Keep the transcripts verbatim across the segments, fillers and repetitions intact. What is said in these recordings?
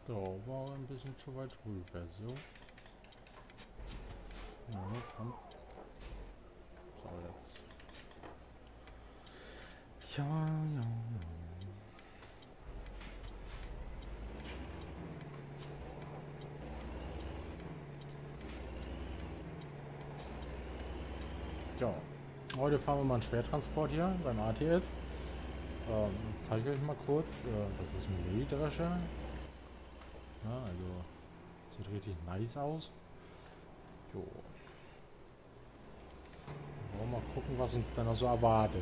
So, war ein bisschen zu weit rüber, so. Ja, komm. So, jetzt. Ja, ja, ja. Ja. Heute fahren wir mal einen Schwertransport hier beim A T S. Ähm, zeige ich euch mal kurz. Äh, das ist ein Mähdrescher. Ja, also sieht richtig nice aus. Jo. Wollen wir mal gucken, was uns dann noch so erwartet.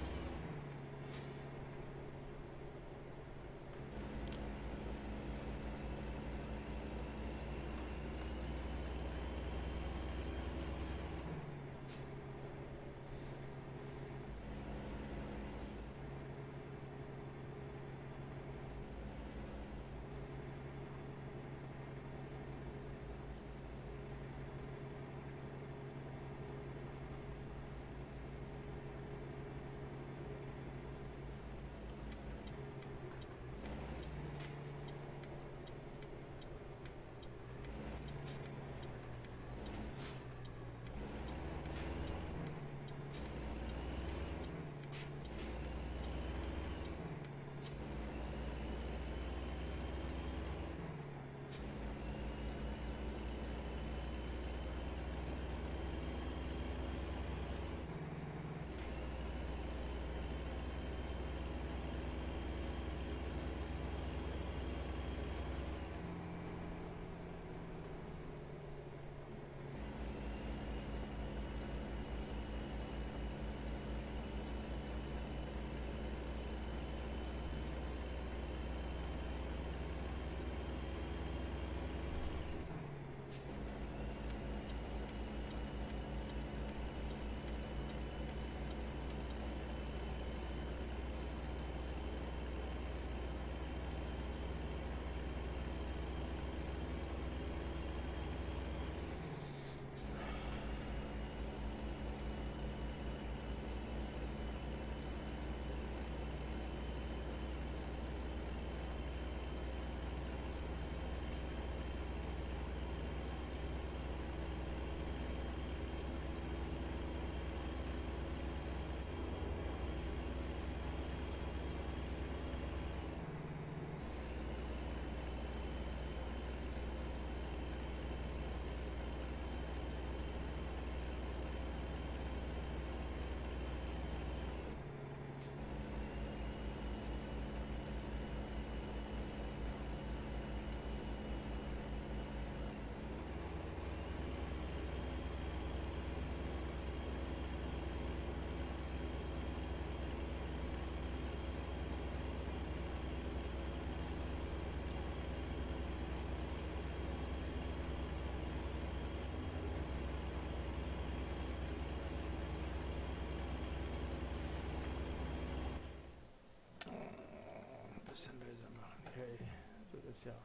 Ein bisschen leiser machen. Okay, so ist ja.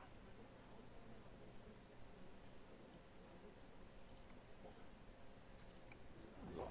So.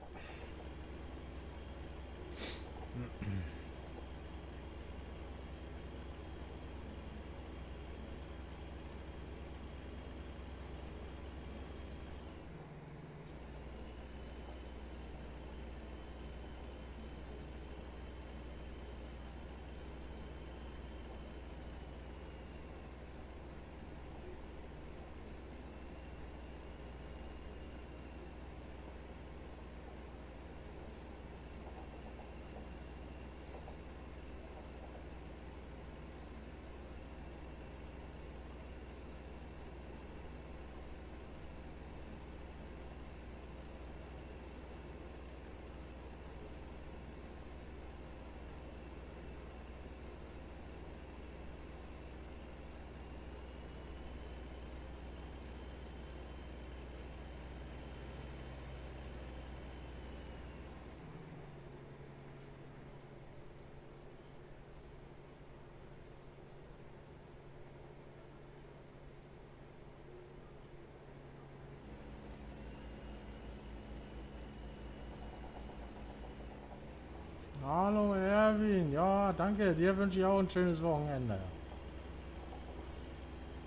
Hallo Erwin, ja danke, dir wünsche ich auch ein schönes Wochenende.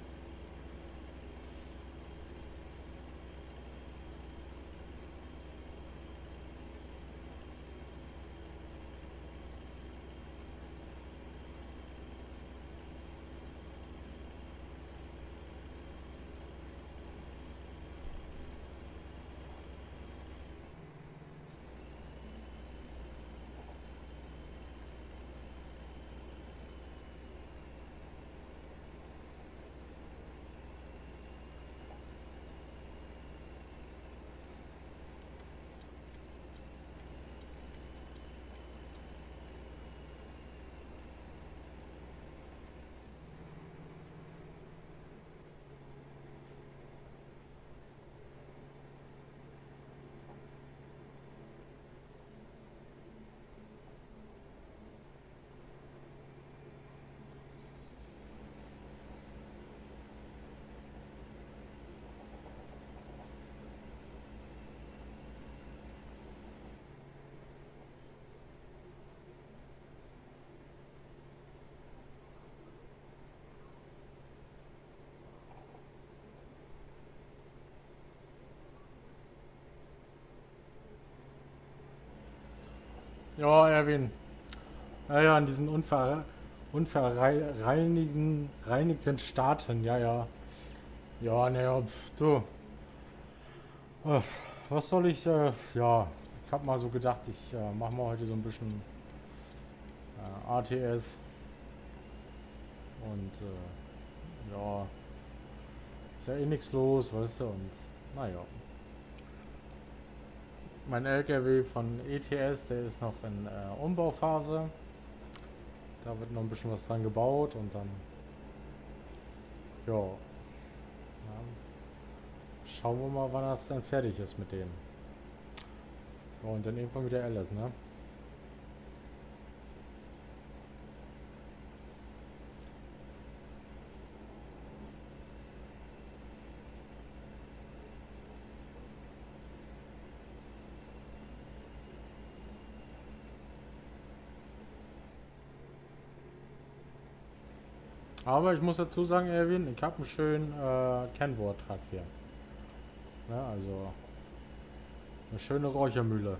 Ja, Erwin. Ja, ja, in diesen unver unverreinigten reinigten Staaten, ja, ja. Ja, naja, du. Äh, was soll ich, äh, ja, ich hab mal so gedacht, ich äh, mach mal heute so ein bisschen äh, A T S und äh, ja, ist ja eh nichts los, weißt du, und naja. Mein L K W von E T S, der ist noch in äh, Umbauphase. Da wird noch ein bisschen was dran gebaut und dann, ja, ja, schauen wir mal, wann das dann fertig ist mit dem. Ja, und dann irgendwann wieder Alice, ne? Aber ich muss dazu sagen, Erwin, ich habe einen schönen äh, Kennworttrag hier. Ne? Also eine schöne Räuchermühle.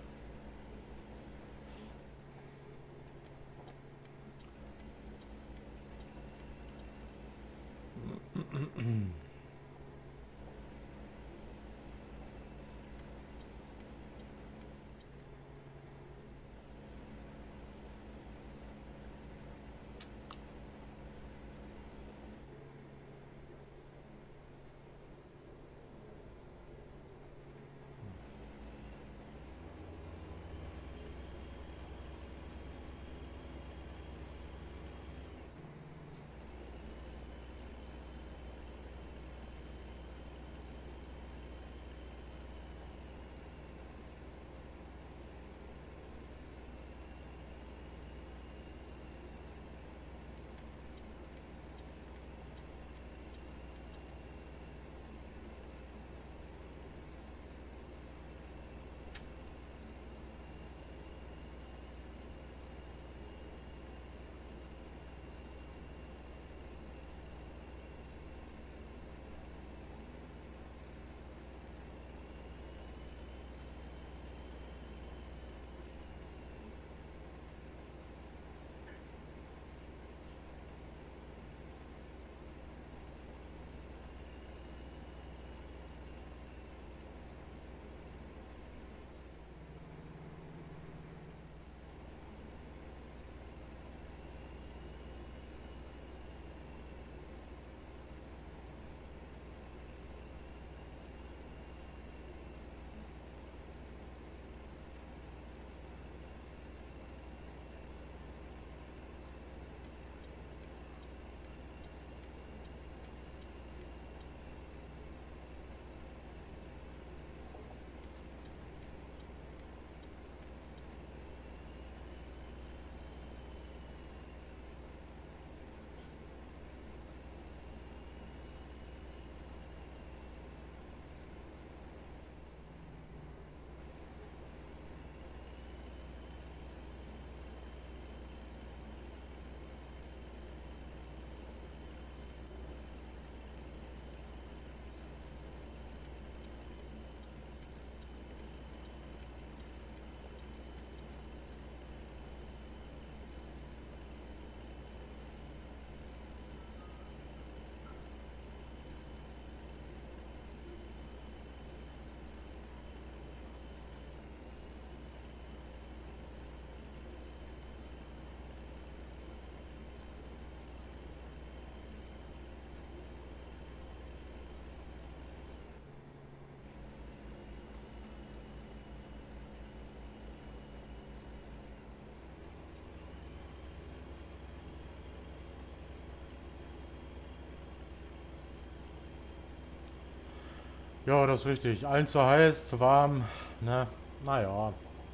Ja, das ist richtig. Allen zu heiß, zu warm. Ne? Naja.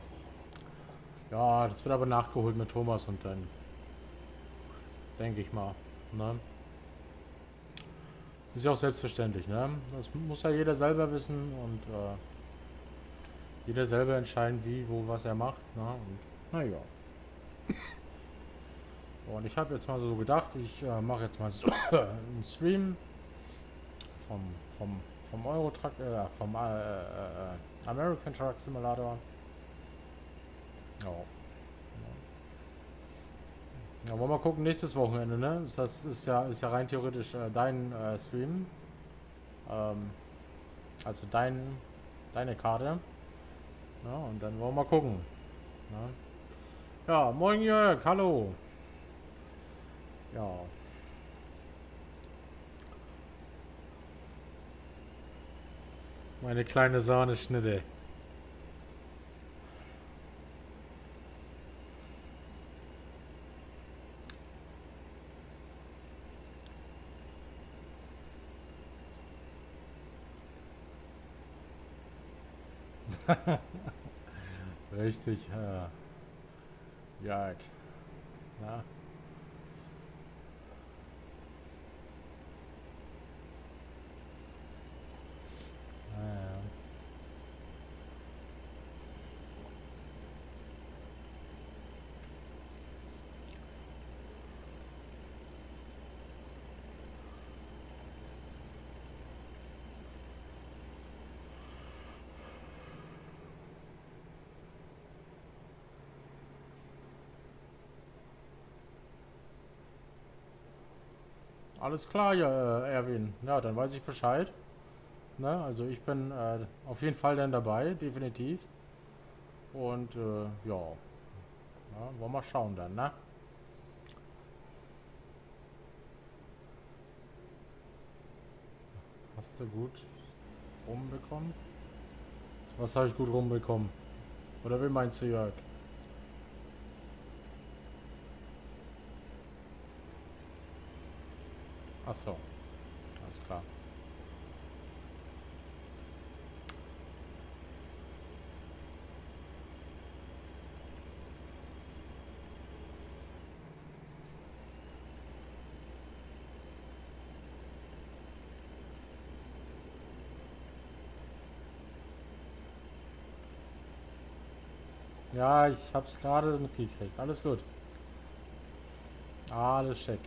Ja, das wird aber nachgeholt mit Thomas und dann denke ich mal. Ne? Ist ja auch selbstverständlich, ne? Das muss ja jeder selber wissen und äh, jeder selber entscheiden, wie, wo, was er macht. Ne? Und naja. Und ich habe jetzt mal so gedacht, ich äh, mache jetzt mal so einen Stream vom, vom, vom Euro Truck, äh, vom äh, äh, American Truck Simulator. Ja. Ja, wollen wir mal gucken, nächstes Wochenende, ne? Das ist ja, ist ja rein theoretisch äh, dein äh, Stream. Ähm, also dein, deine Karte. Ja, und dann wollen wir mal gucken. Ne? Ja, moin Jörg, hallo. Ja, meine kleine Sahneschnitte. Richtig, äh, Jörg. Ja, ja, alles klar, ja, äh, Erwin. Ja, dann weiß ich Bescheid. Ne? Also ich bin äh, auf jeden Fall dann dabei, definitiv. Und äh, ja, ja, wollen wir mal schauen dann, ne? Hast du gut rumbekommen? Was habe ich gut rumbekommen? Oder wie meinst du, Jörg? Ach so, alles klar. Ja, ich hab's gerade mitgekriegt. Alles gut. Alles schick.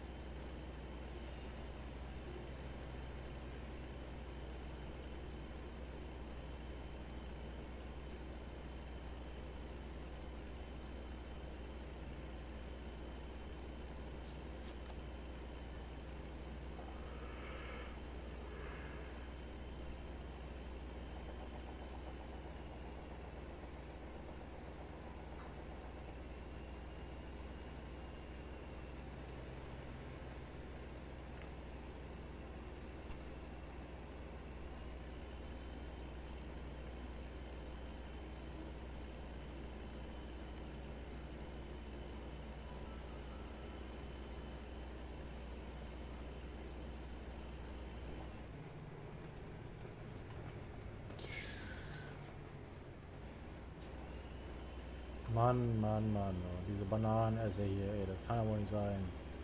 Mann, Mann, Mann. Oh, diese Bananenesser hier, ey, das kann ja wohl nicht sein.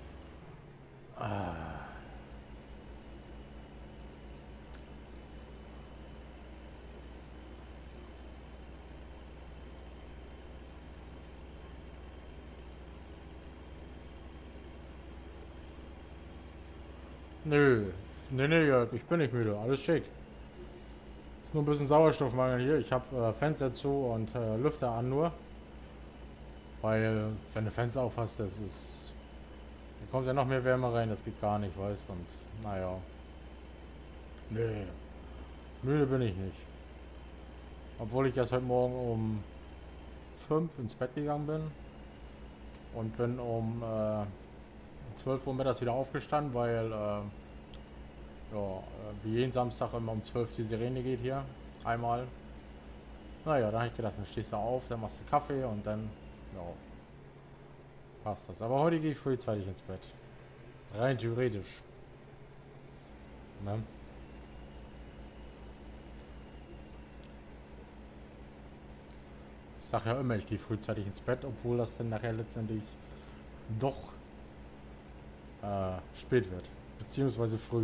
Ah, nö. Nee, nee, Jörg, ich bin nicht müde. Alles schick. Ist nur ein bisschen Sauerstoffmangel hier. Ich habe äh, Fenster zu und äh, Lüfter an nur. Weil, wenn du Fenster auf hast, das ist. Da kommt ja noch mehr Wärme rein, das geht gar nicht, weißt du? Und naja. Nee, müde bin ich nicht. Obwohl ich erst heute Morgen um fünf ins Bett gegangen bin und bin um äh, zwölf Uhr mittags wieder aufgestanden, weil äh, ja, äh, wie jeden Samstag immer um zwölf die Sirene geht hier. Einmal. Naja, da habe ich gedacht, dann stehst du auf, dann machst du Kaffee und dann ja, passt das. Aber heute gehe ich frühzeitig ins Bett. Rein theoretisch. Ne? Ich sage ja immer, ich gehe frühzeitig ins Bett, obwohl das dann nachher letztendlich doch äh, spät wird. Beziehungsweise früh.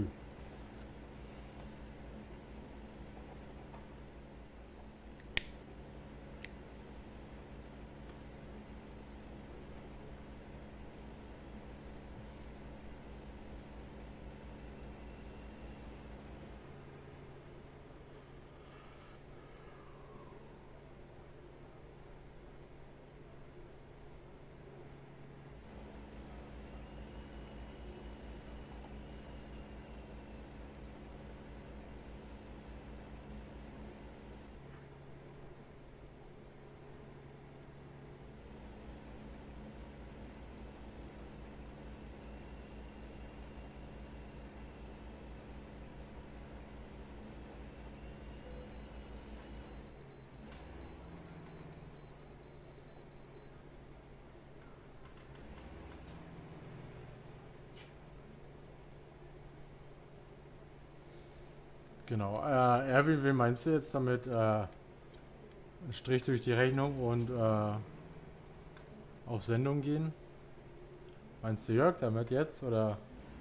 Genau. Äh, Erwin, wen meinst du jetzt damit? Äh, Strich durch die Rechnung und äh, auf Sendung gehen? Meinst du Jörg damit jetzt oder?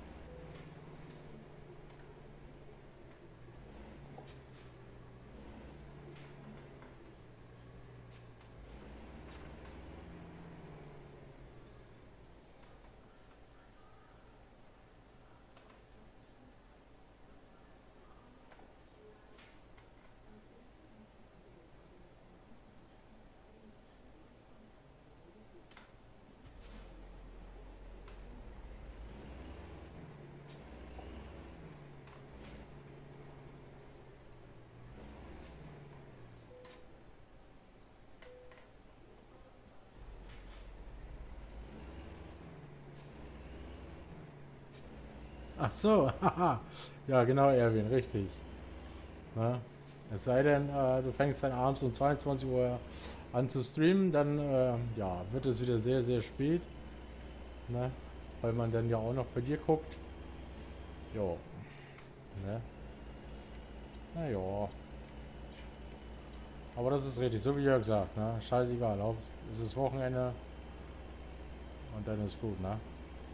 Ach so, haha. Ja, genau, Erwin, richtig. Ne? Es sei denn, äh, du fängst dann abends um zweiundzwanzig Uhr an zu streamen, dann äh, ja, wird es wieder sehr, sehr spät. Ne? Weil man dann ja auch noch bei dir guckt. Jo, ne? Na ja. Aber das ist richtig, so wie Jörg sagt, ne? Scheißegal, auch es ist Wochenende und dann ist gut, ne?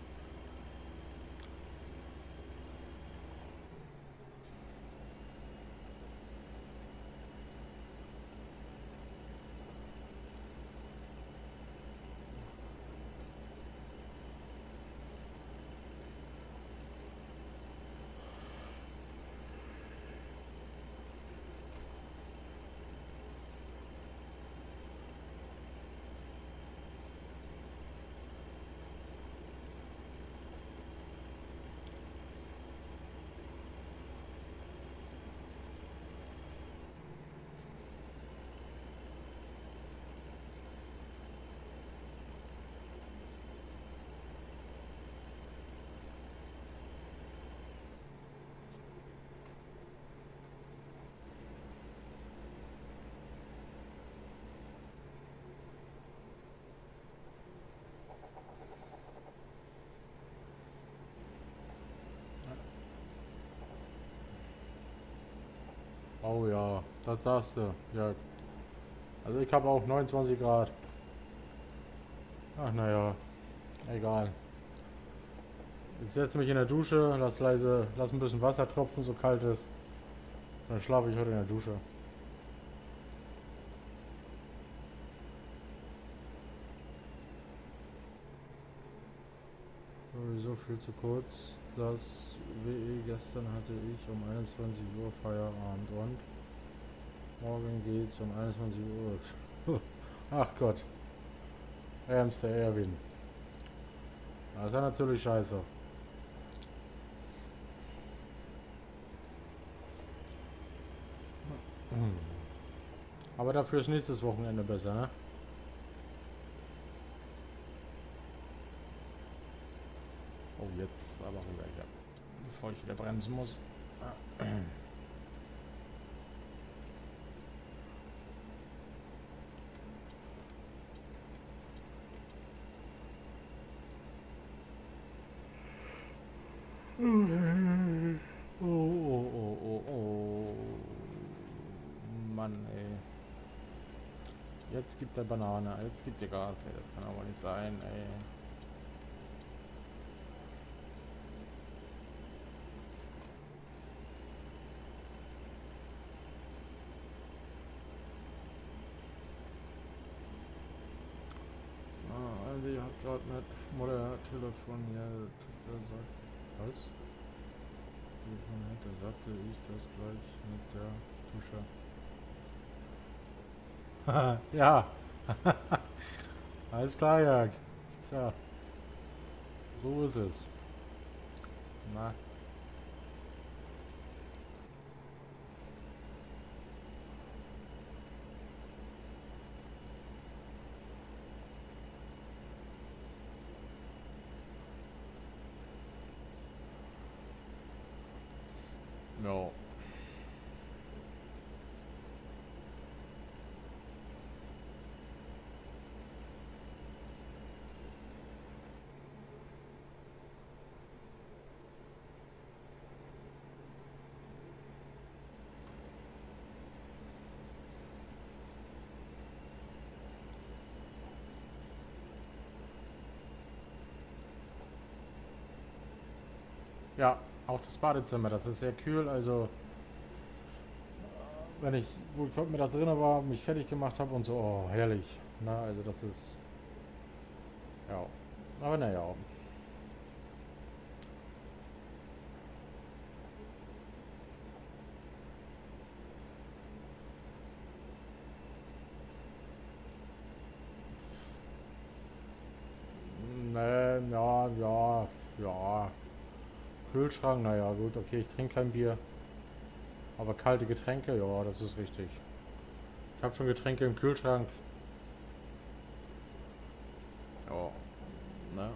Oh ja, das sagst du, Jörg. Also ich habe auch neunundzwanzig Grad. Ach naja, egal. Ich setze mich in der Dusche, lass leise, lass ein bisschen Wasser tropfen, so kalt ist. Dann schlafe ich heute in der Dusche. Sowieso viel zu kurz. Das W E gestern hatte ich um einundzwanzig Uhr Feierabend und morgen geht's um einundzwanzig Uhr. Ach Gott, ärmster Erwin. Das ist ja natürlich scheiße. Aber dafür ist nächstes Wochenende besser, ne? Oh, jetzt aber rüber, ja. Bevor ich wieder bremsen muss. Oh, oh, oh, oh, oh. Mann, ey. Jetzt gibt er Banane, jetzt gibt er Gas, ey. Das kann aber nicht sein, ey. Ah, Aldi hat gerade mit Mutter telefoniert. Der sagt, was? Telefoniert, da sagte ich das gleich mit der Tusche. Ja, alles klar, Jörg. Tja, so ist es. Na, no. Ja, auch das Badezimmer, das ist sehr kühl, also wenn ich, wo ich heute Mittag drin war, mich fertig gemacht habe und so, oh, herrlich. Na, also das ist, ja, aber naja. Ne, ja, ja, ja. Kühlschrank, naja, gut, okay, ich trinke kein Bier. Aber kalte Getränke, ja, das ist richtig. Ich habe schon Getränke im Kühlschrank. Ja, ne?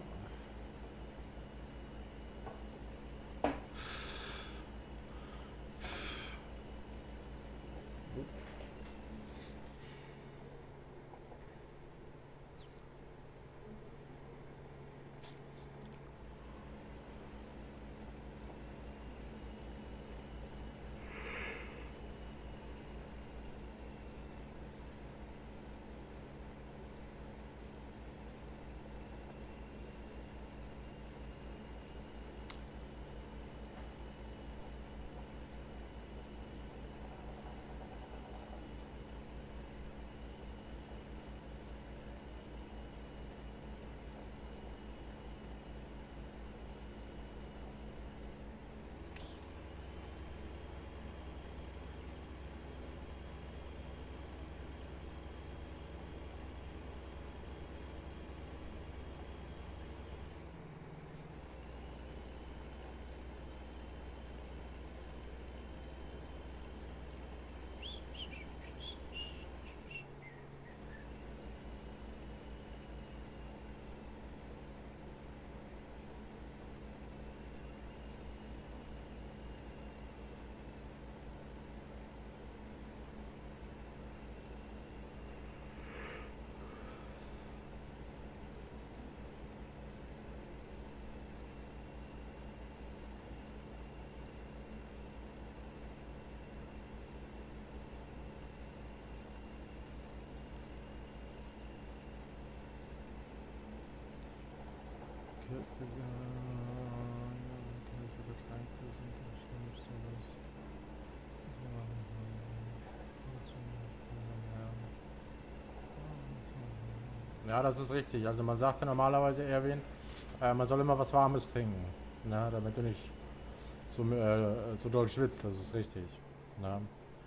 Ja, das ist richtig. Also man sagt ja normalerweise, Erwin, äh, man soll immer was Warmes trinken, ne, damit du nicht so, äh, so doll schwitzt, das ist richtig. Ne?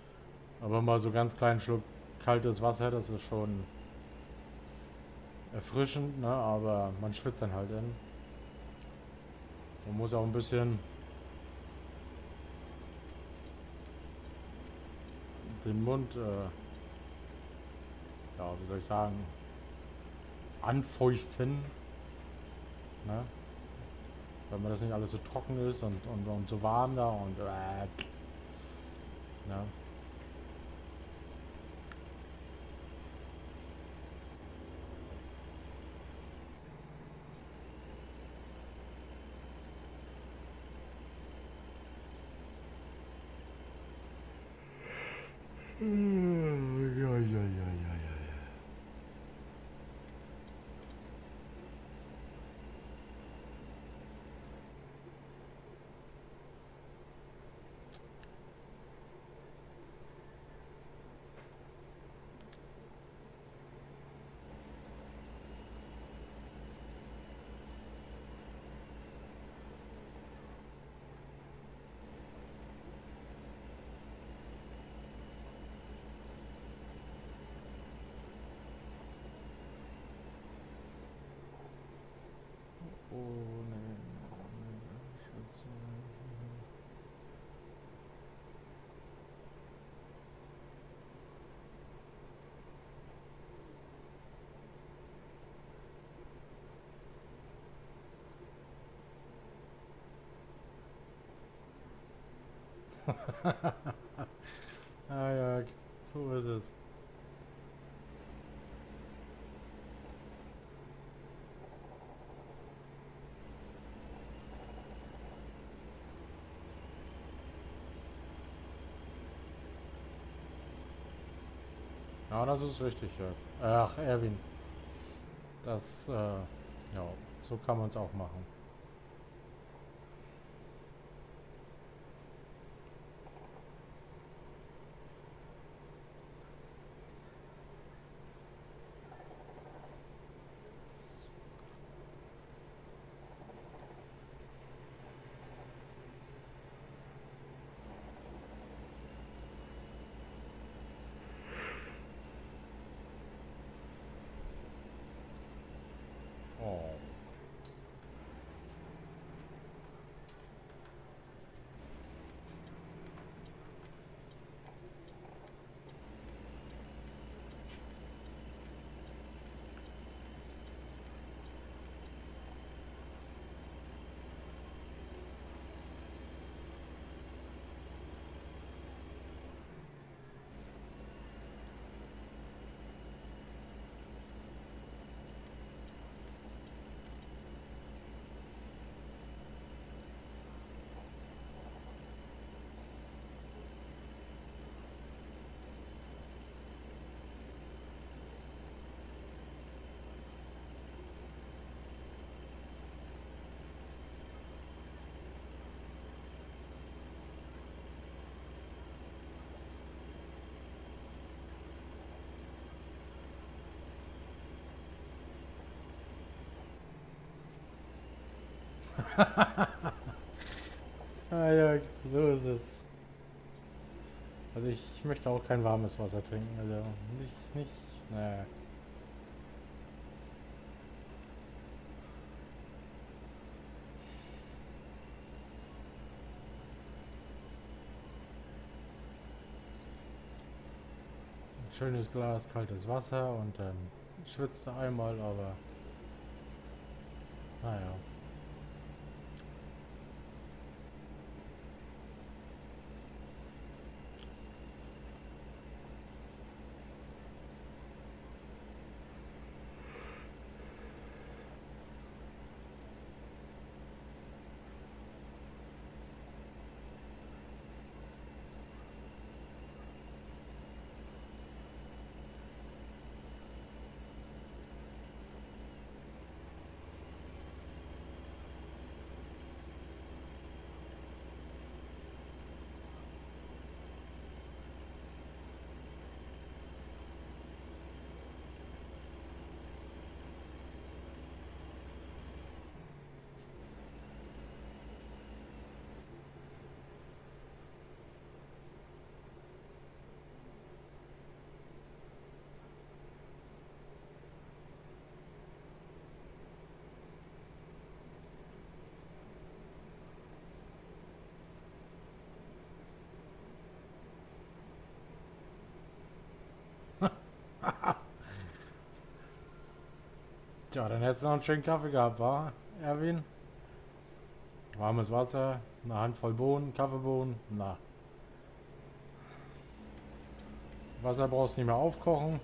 Aber mal so ganz kleinen Schluck kaltes Wasser, das ist schon erfrischend, ne? Aber man schwitzt dann halt in. Man muss auch ein bisschen den Mund, äh, ja, wie soll ich sagen, anfeuchten, ne? Wenn man das nicht alles so trocken ist und, und, und so warm da und äh, ne? Ja, ja, ja, ja, ja. Oh, ne, ne, ich würd's, äh, ah ja, so ist es. Ja, das ist richtig, ja. Ach, Erwin, das, äh, ja, so kann man es auch machen. Ah ja, so ist es. Also ich, ich möchte auch kein warmes Wasser trinken. Also nicht, nicht, naja. Ein schönes Glas kaltes Wasser und dann schwitzt er einmal, aber naja. Tja, dann hättest du noch einen schönen Kaffee gehabt, wa, Erwin? Warmes Wasser, eine Handvoll Bohnen, Kaffeebohnen, na. Wasser brauchst du nicht mehr aufkochen.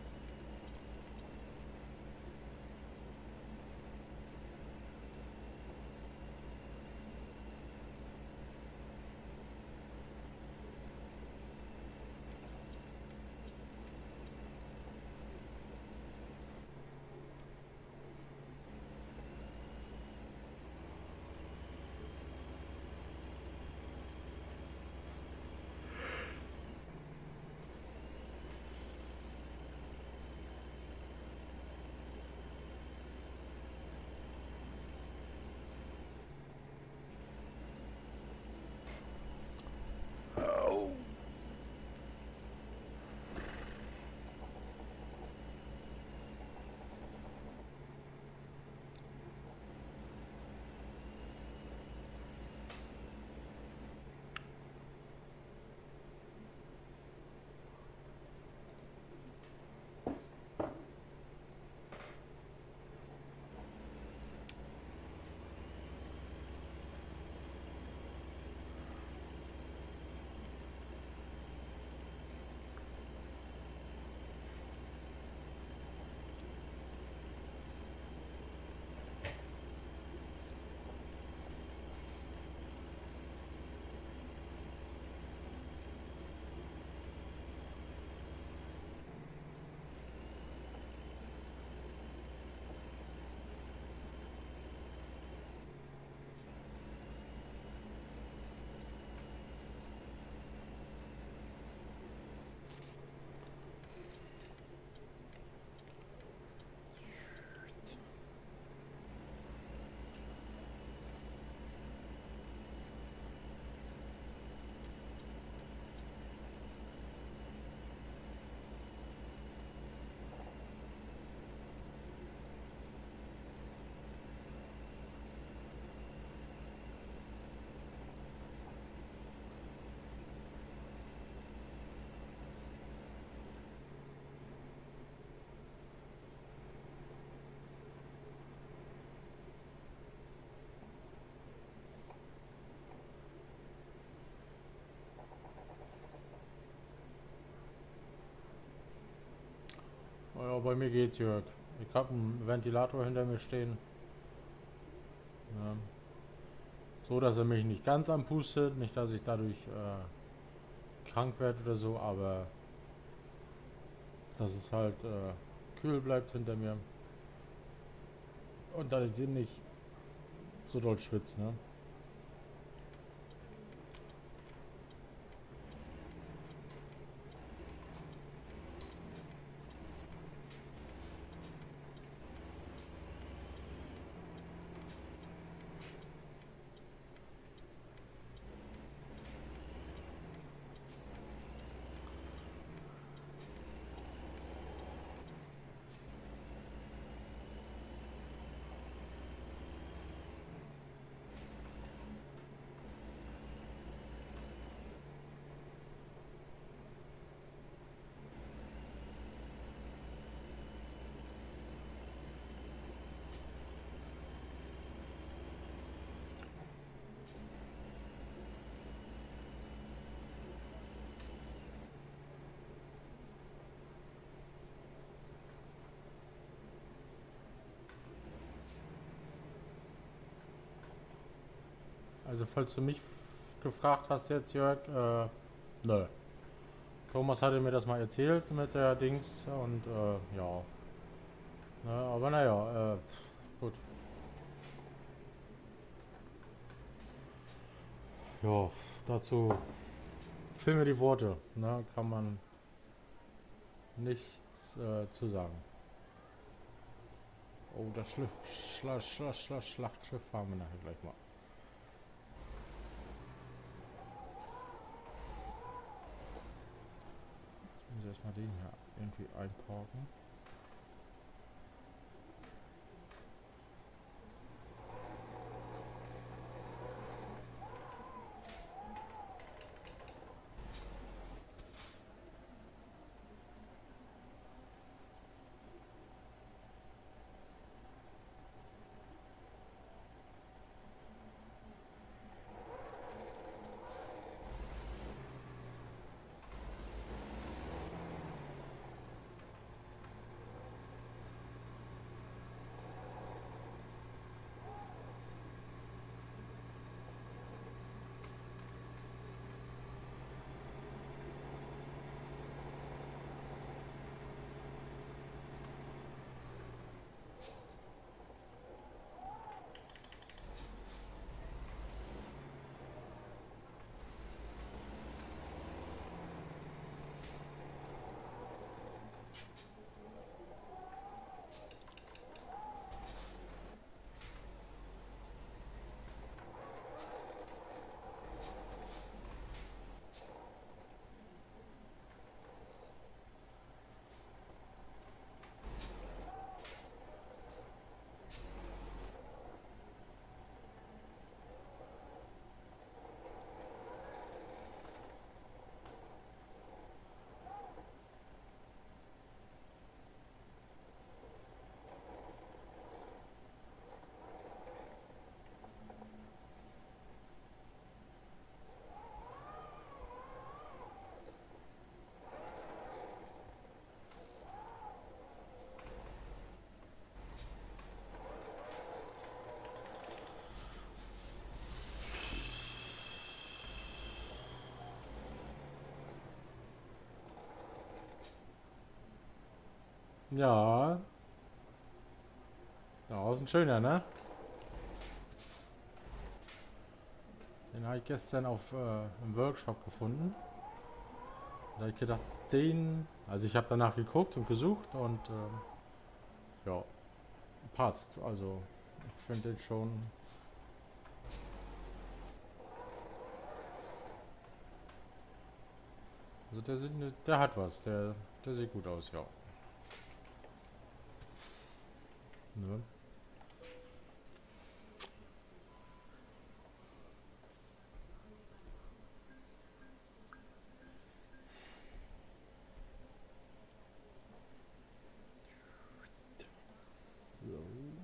Ja, bei mir geht's, Jörg. Ich habe einen Ventilator hinter mir stehen. Ja. So, dass er mich nicht ganz anpustet, nicht, dass ich dadurch äh, krank werde oder so, aber dass es halt äh, kühl bleibt hinter mir und dass ich nicht so doll schwitze, ne? Also falls du mich gefragt hast jetzt, Jörg, äh, nö. Thomas hatte mir das mal erzählt mit der Dings und äh, ja. Ne, aber naja, äh, gut. Ja, dazu fehlen mir die Worte. Ne, kann man nichts äh, zu sagen. Oh, das Schla Schla Schla Schla Schlachtschiff fahren wir nachher gleich mal. Jetzt muss ich erstmal den hier irgendwie einparken. Ja, da ist ein schöner, ne? Den habe ich gestern auf äh, im Workshop gefunden. Da habe ich gedacht, den. Also ich habe danach geguckt und gesucht und ähm, ja, passt. Also ich finde den schon. Also der, sieht, der hat was, der, der sieht gut aus, ja. Ne? So.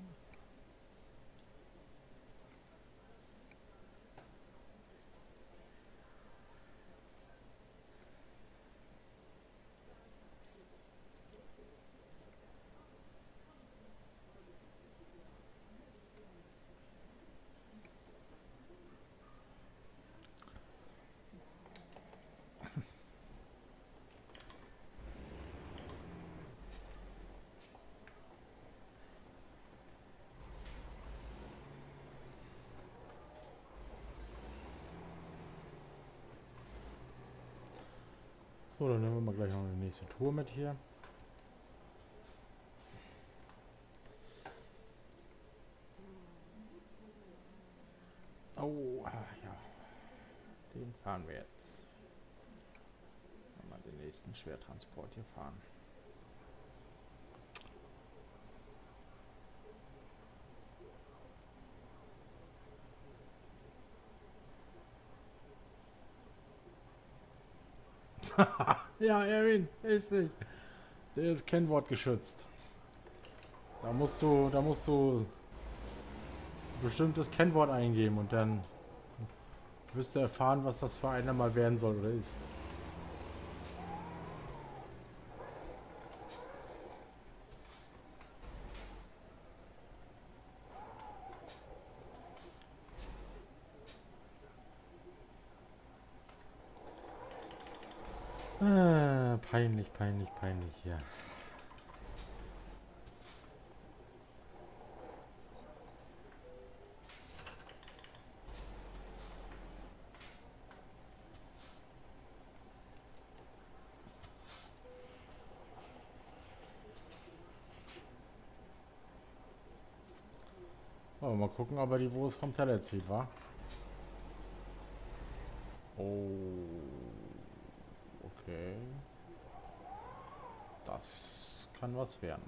So, dann nehmen wir mal gleich noch eine nächste Tour mit hier. Oh, ah, ja. Den fahren wir jetzt. Mal den nächsten Schwertransport hier fahren. Ja, Erwin, richtig. Der ist Kennwort geschützt. Da musst du, da musst du ein bestimmtes Kennwort eingeben und dann wirst du erfahren, was das für einer mal werden soll oder ist. Ah, peinlich, peinlich, peinlich, ja. Oh, mal gucken, ob er die Wurst vom Teller zieht, wa? Oh, okay. Das kann was werden.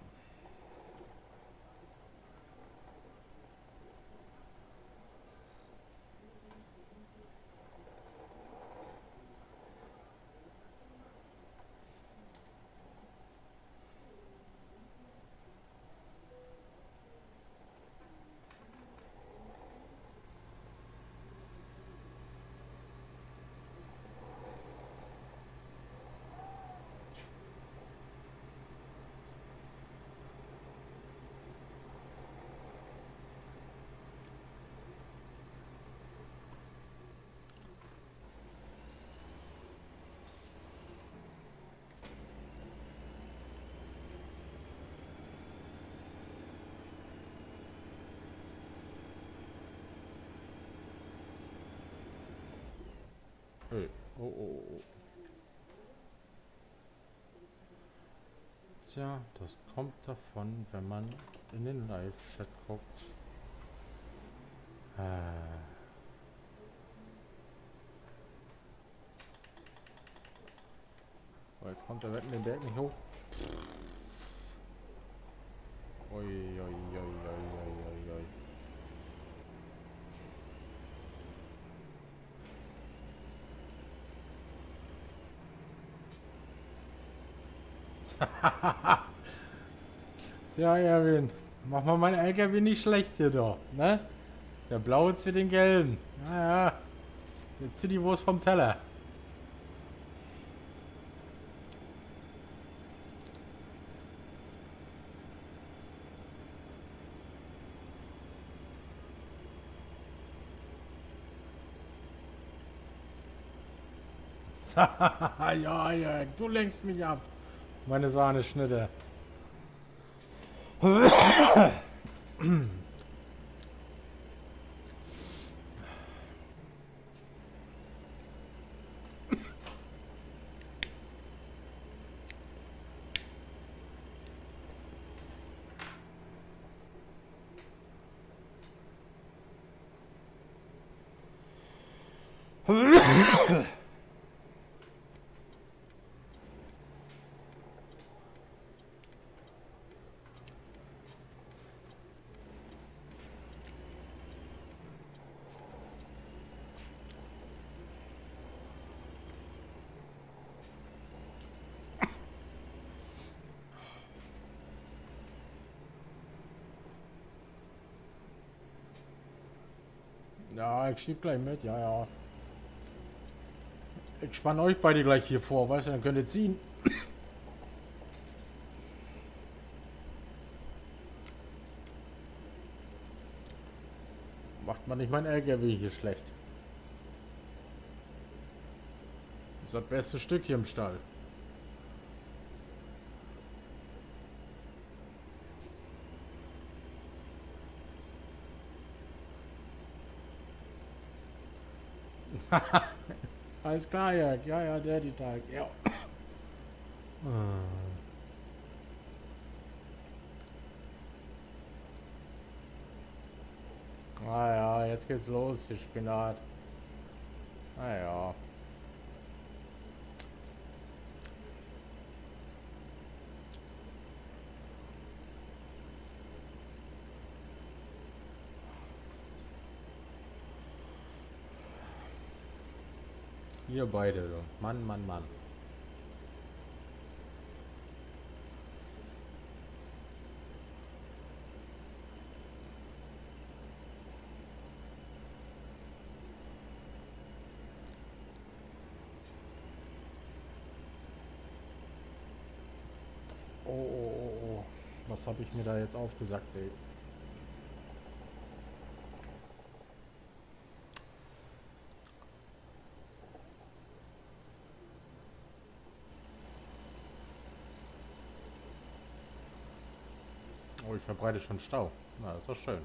Hey. Oh, oh, oh. Tja, das kommt davon, wenn man in den Live-Chat guckt. Äh. Oh, jetzt kommt der Wetten den Berg nicht hoch. Ui, ui, ui, ui, ui, ui. Tja, Erwin, mach mal mein L K W nicht schlecht hier doch, ne? Der blaue zu den gelben. Naja, jetzt zieh die Wurst vom Teller. Ja, ja, du lenkst mich ab. Meine Sahneschnitte. Ja, ich schieb gleich mit, ja, ja. Ich spann euch beide gleich hier vor, weißt du, dann könnt ihr ziehen. Macht man nicht mein L K W hier schlecht. Das ist das beste Stück hier im Stall. Alles klar, Jörg. Ja, ja, der die Tag. Ja. Ah ja, jetzt geht's los, die Spinat. Ah ja. Ihr beide, du. Mann, Mann, Mann. Oh, oh, oh, oh. Was habe ich mir da jetzt aufgesagt, ey? Oh, ich verbreite schon Stau. Na, das ist doch schön.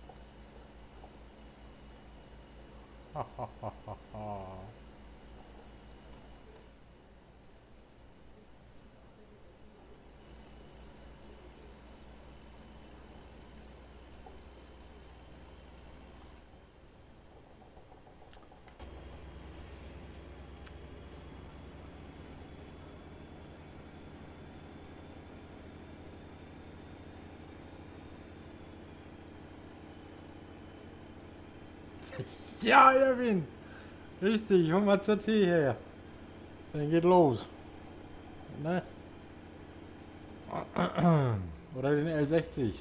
Ha, ha, ha, ha, ha. Ja, Erwin! Richtig, hol mal zur Tee her. Dann geht los. Ne? Oder den L sechzig.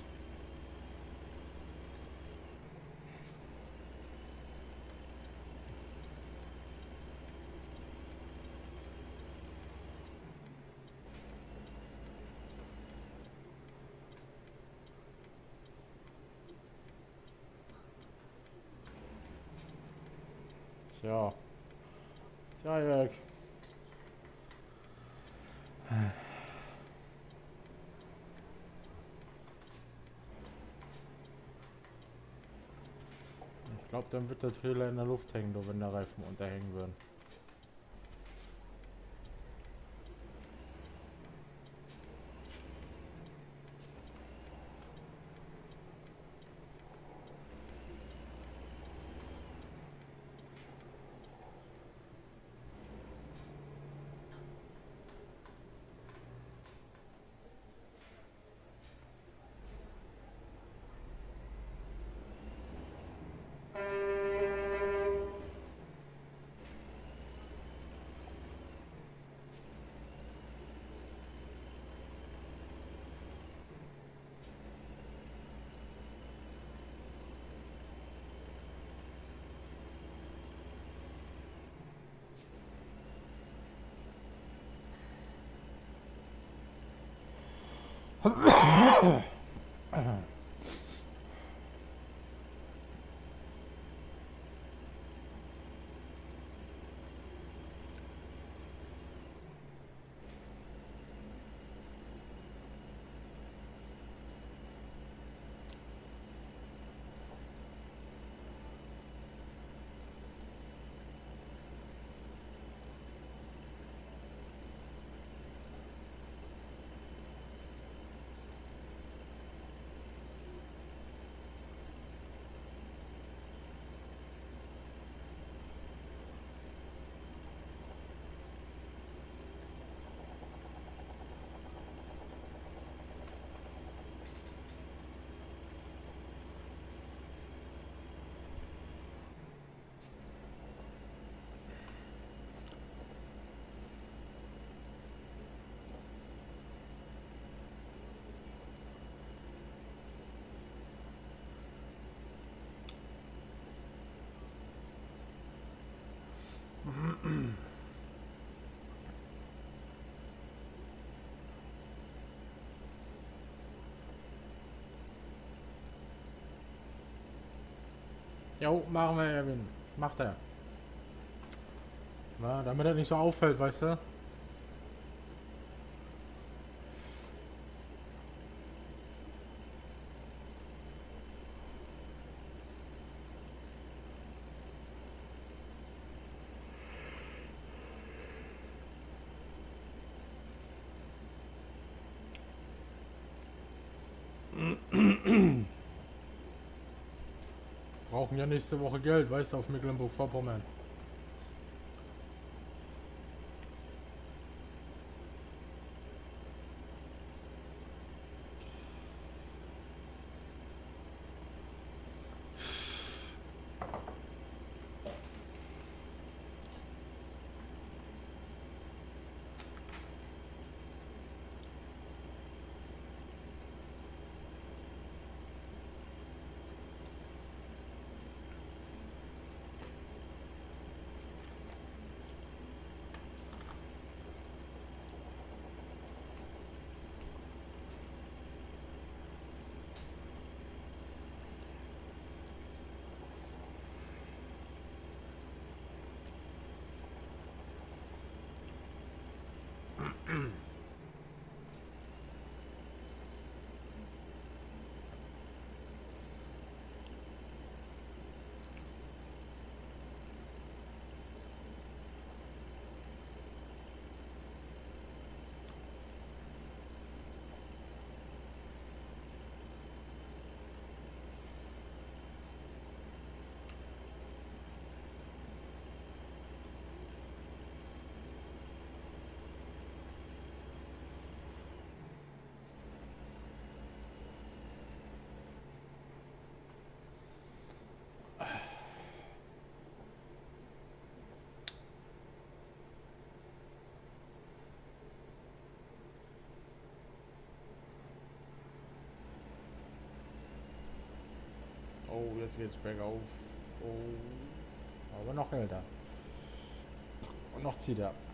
Tja. Tja, Jörg. Ich glaube, dann wird der Trailer in der Luft hängen, wenn der Reifen unterhängen würden. Jo, machen wir, Erwin. Macht er. Na, damit er nicht so auffällt, weißt du? Brauchen ja nächste Woche Geld, weißt du, auf Mecklenburg-Vorpommern. geht's bergauf. Oh. Aber noch hält er. Und noch zieht er.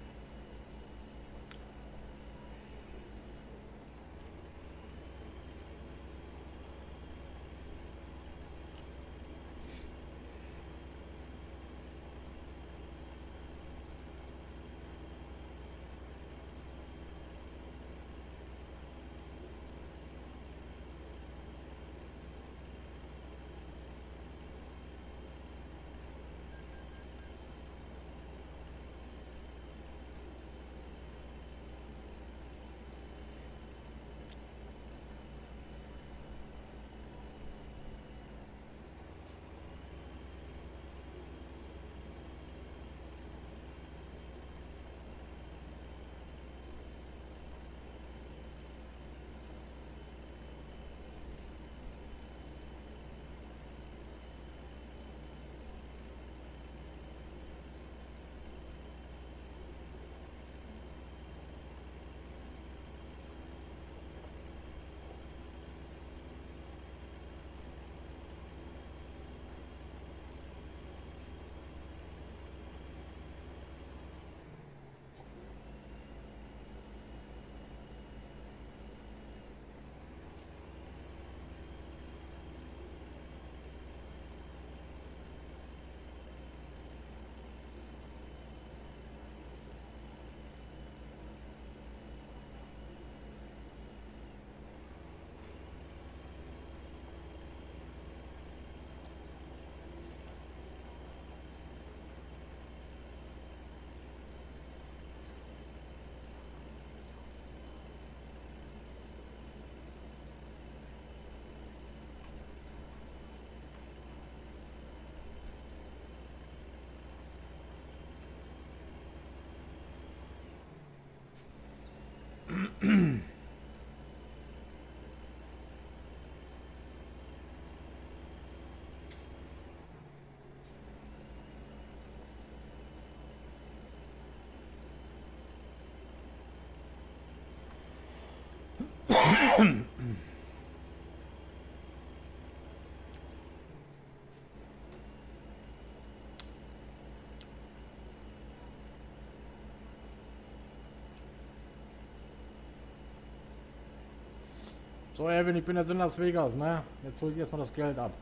So, Erwin, ich bin jetzt in Las Vegas, ne? Jetzt hol ich erstmal das Geld ab.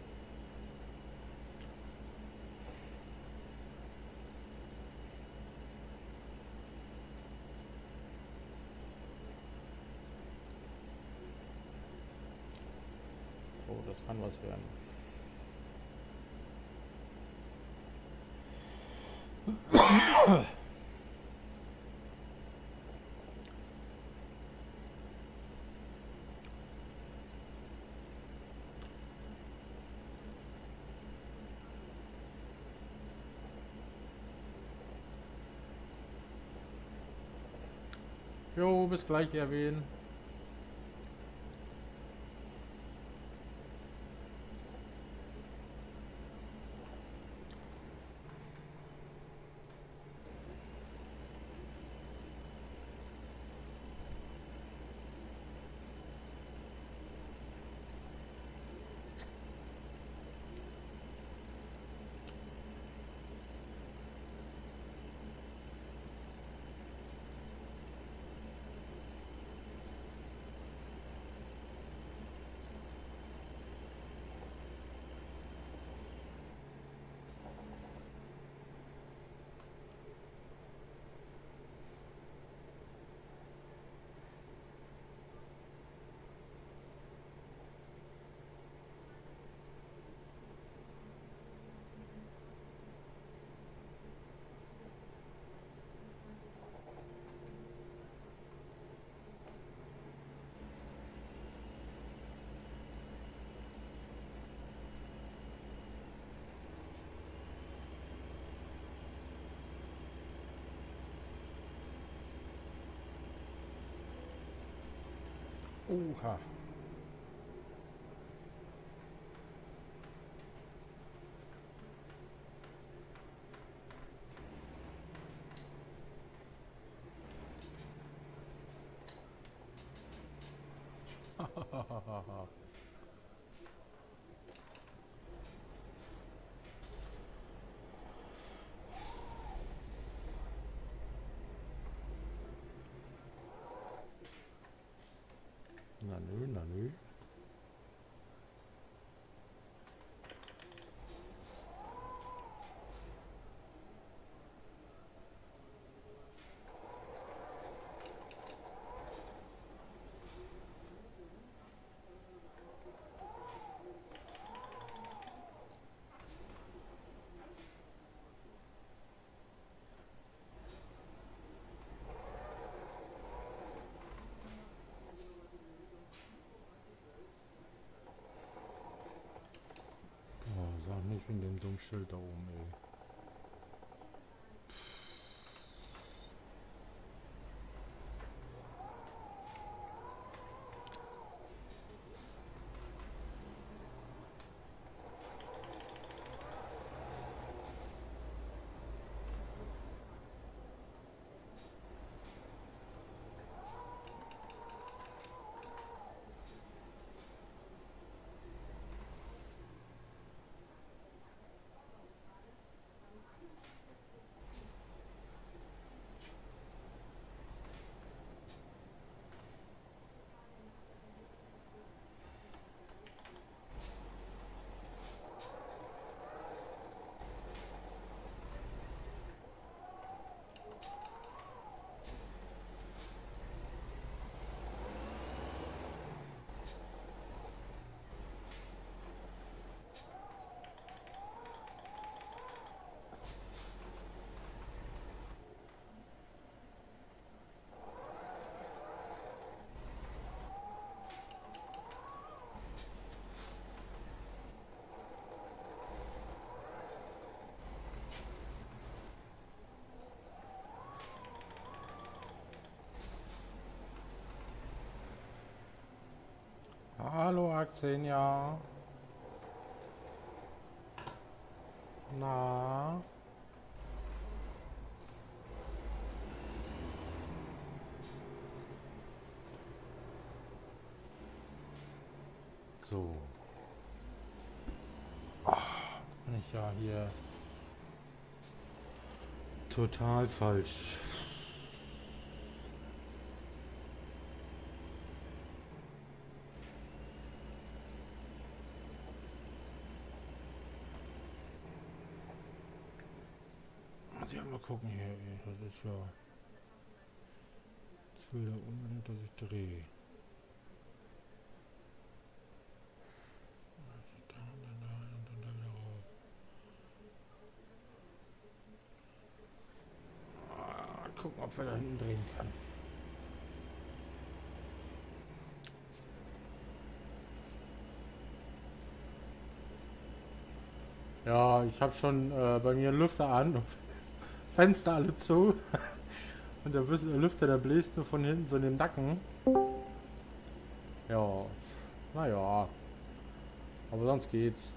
Oh, das kann was werden. Jo, bis gleich, Erwin. Oha. Ja, Xenia. Na. So. Ah, bin ich ja hier total falsch. Also ja, mal gucken hier. Das ist ja. Jetzt will er unbedingt, dass ich drehe. Da und dann da und dann da wieder rauf. Ah, gucken, ob wir da hinten drehen können. Ja, ich habe schon äh, bei mir Lüfter an, Fenster alle zu. Und der Lüfter, der bläst nur von hinten so in den Nacken. Ja, naja. Aber sonst geht's.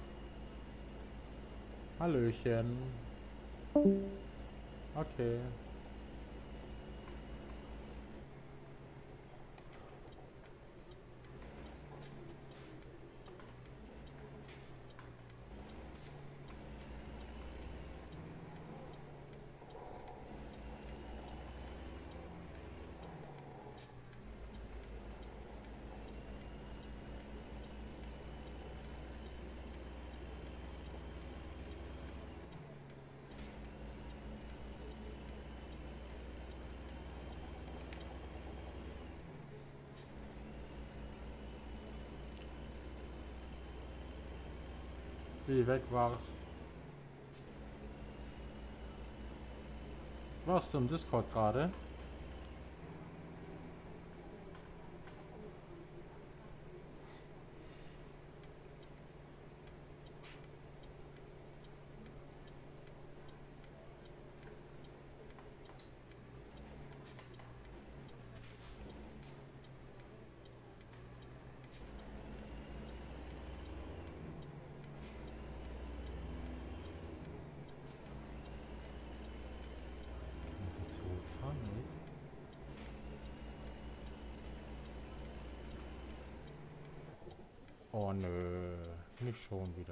Hallöchen. Okay. Wie weg war's? Warst du im Discord gerade? Oh nö, nicht schon wieder.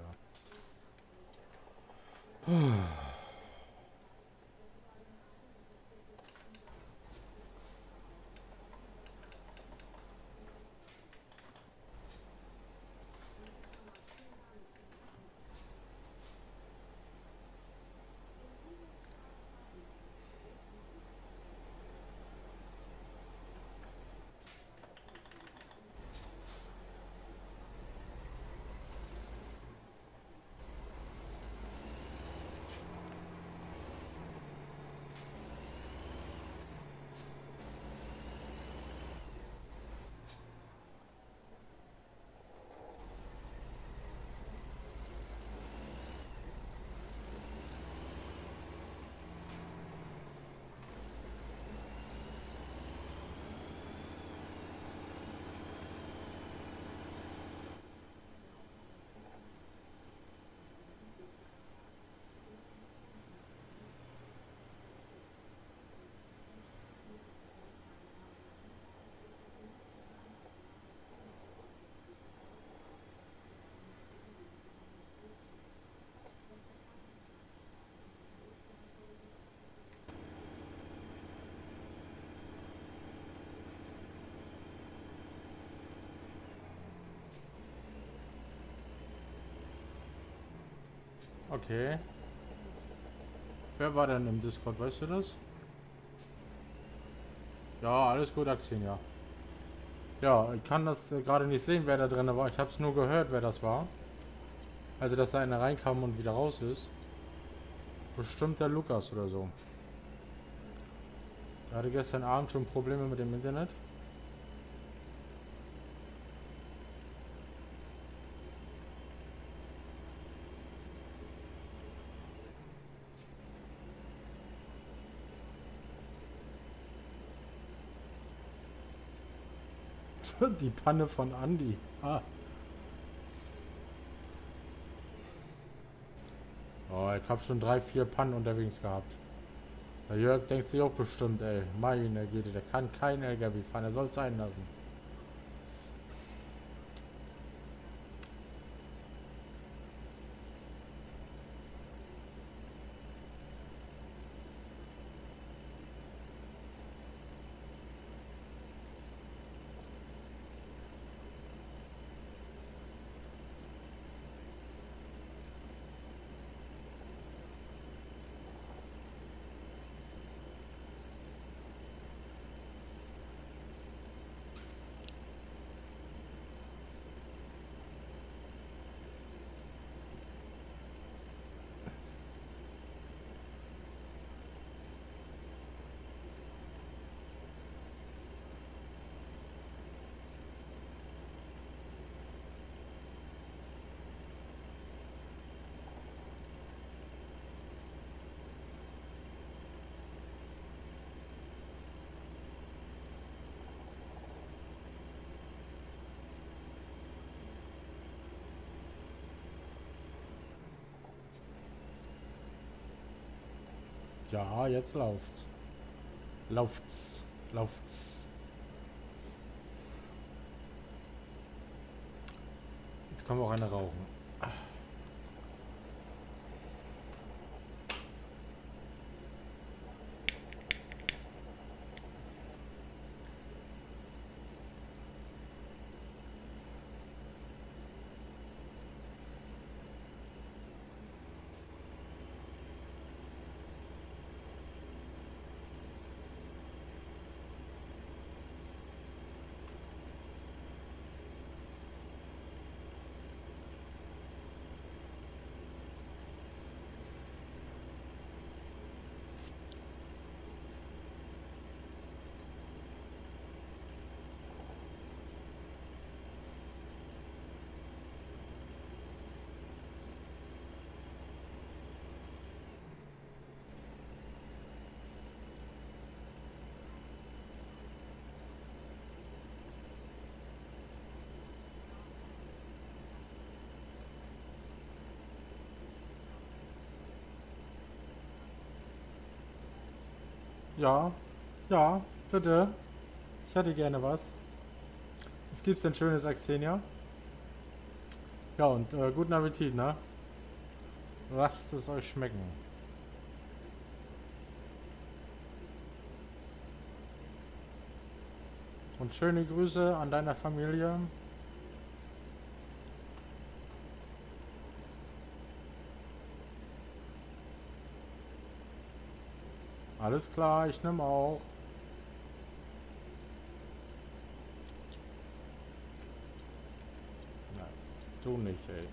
Okay. Wer war denn im Discord, weißt du das? Ja, alles gut, Axenia. Ja, ich kann das äh, gerade nicht sehen, wer da drin war. Ich habe es nur gehört, wer das war. Also, dass da einer reinkam und wieder raus ist. Bestimmt der Lukas oder so. Er hatte gestern Abend schon Probleme mit dem Internet. Die Panne von Andy. Ah. ich habe schon drei, vier Pannen unterwegs gehabt. Der Jörg denkt sich auch bestimmt, ey, meine Güte, der kann kein L K W fahren, er soll es sein lassen. Ja, jetzt läuft's. Läuft's. Läuft's. Jetzt können wir auch eine rauchen. Ja, ja, bitte. Ich hätte gerne was. Was gibt's denn schönes, Axenia? Ja, und äh, guten Appetit, ne? Lasst es euch schmecken. Und schöne Grüße an deiner Familie. Alles klar, ich nehme auch. Nein, du nicht, ey.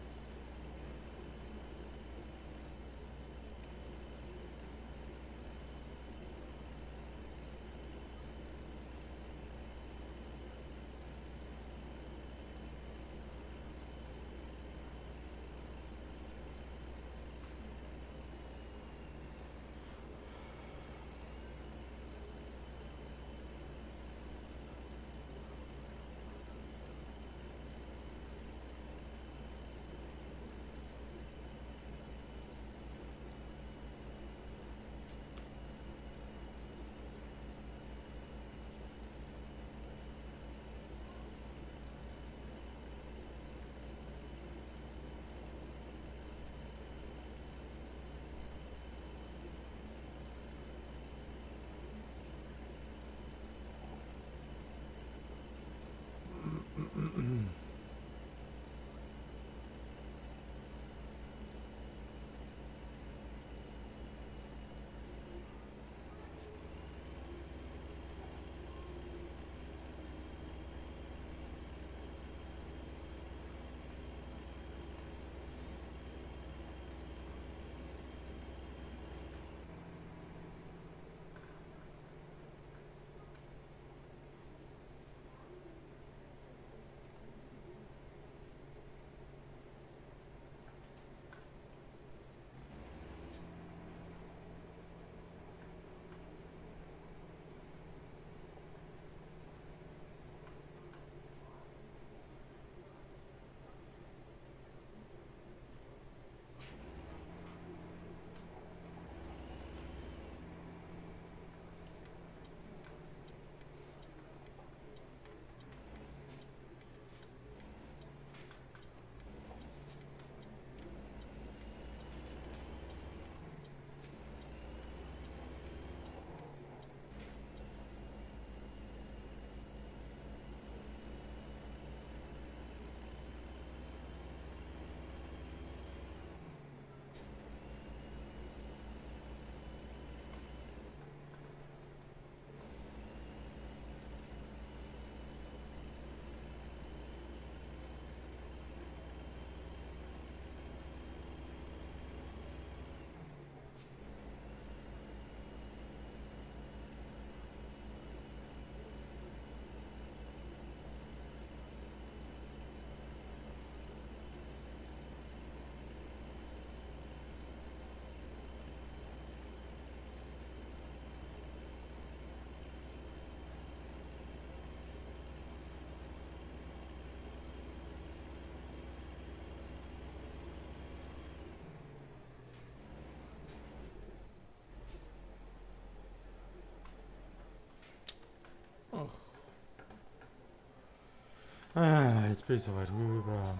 Ah, jetzt bin ich so weit rüber.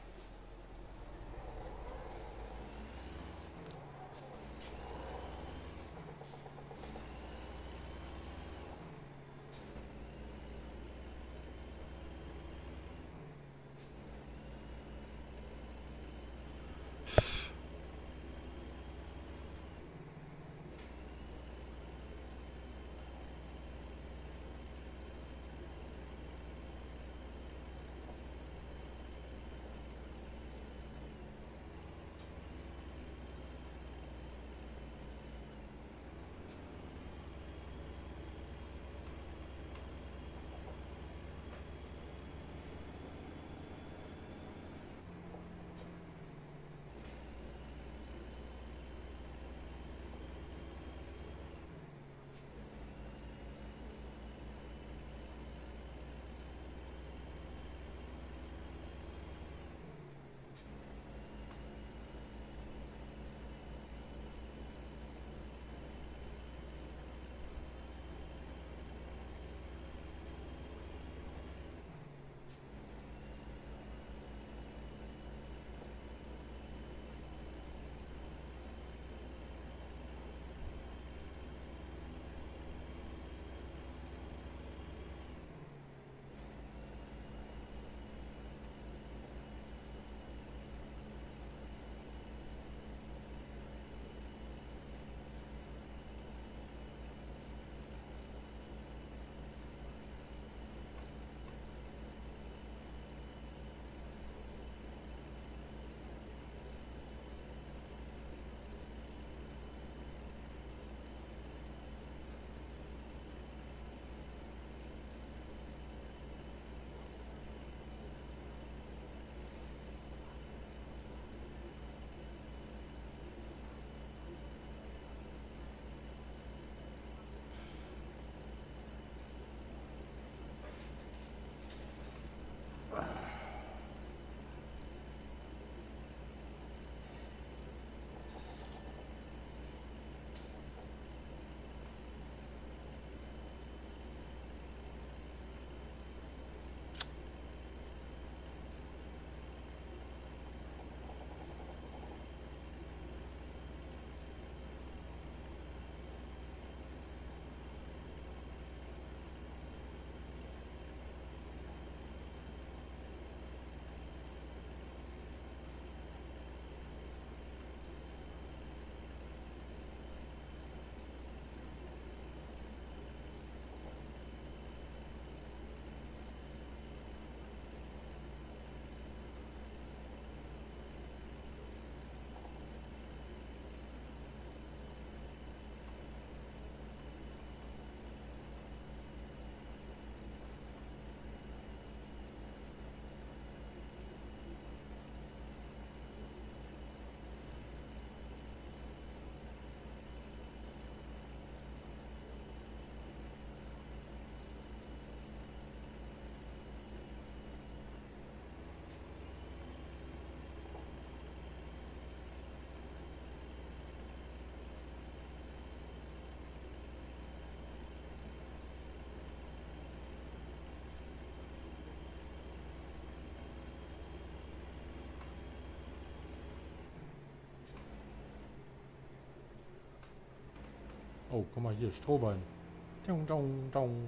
Oh, guck mal hier, Strohballen. Dong, dong, dong.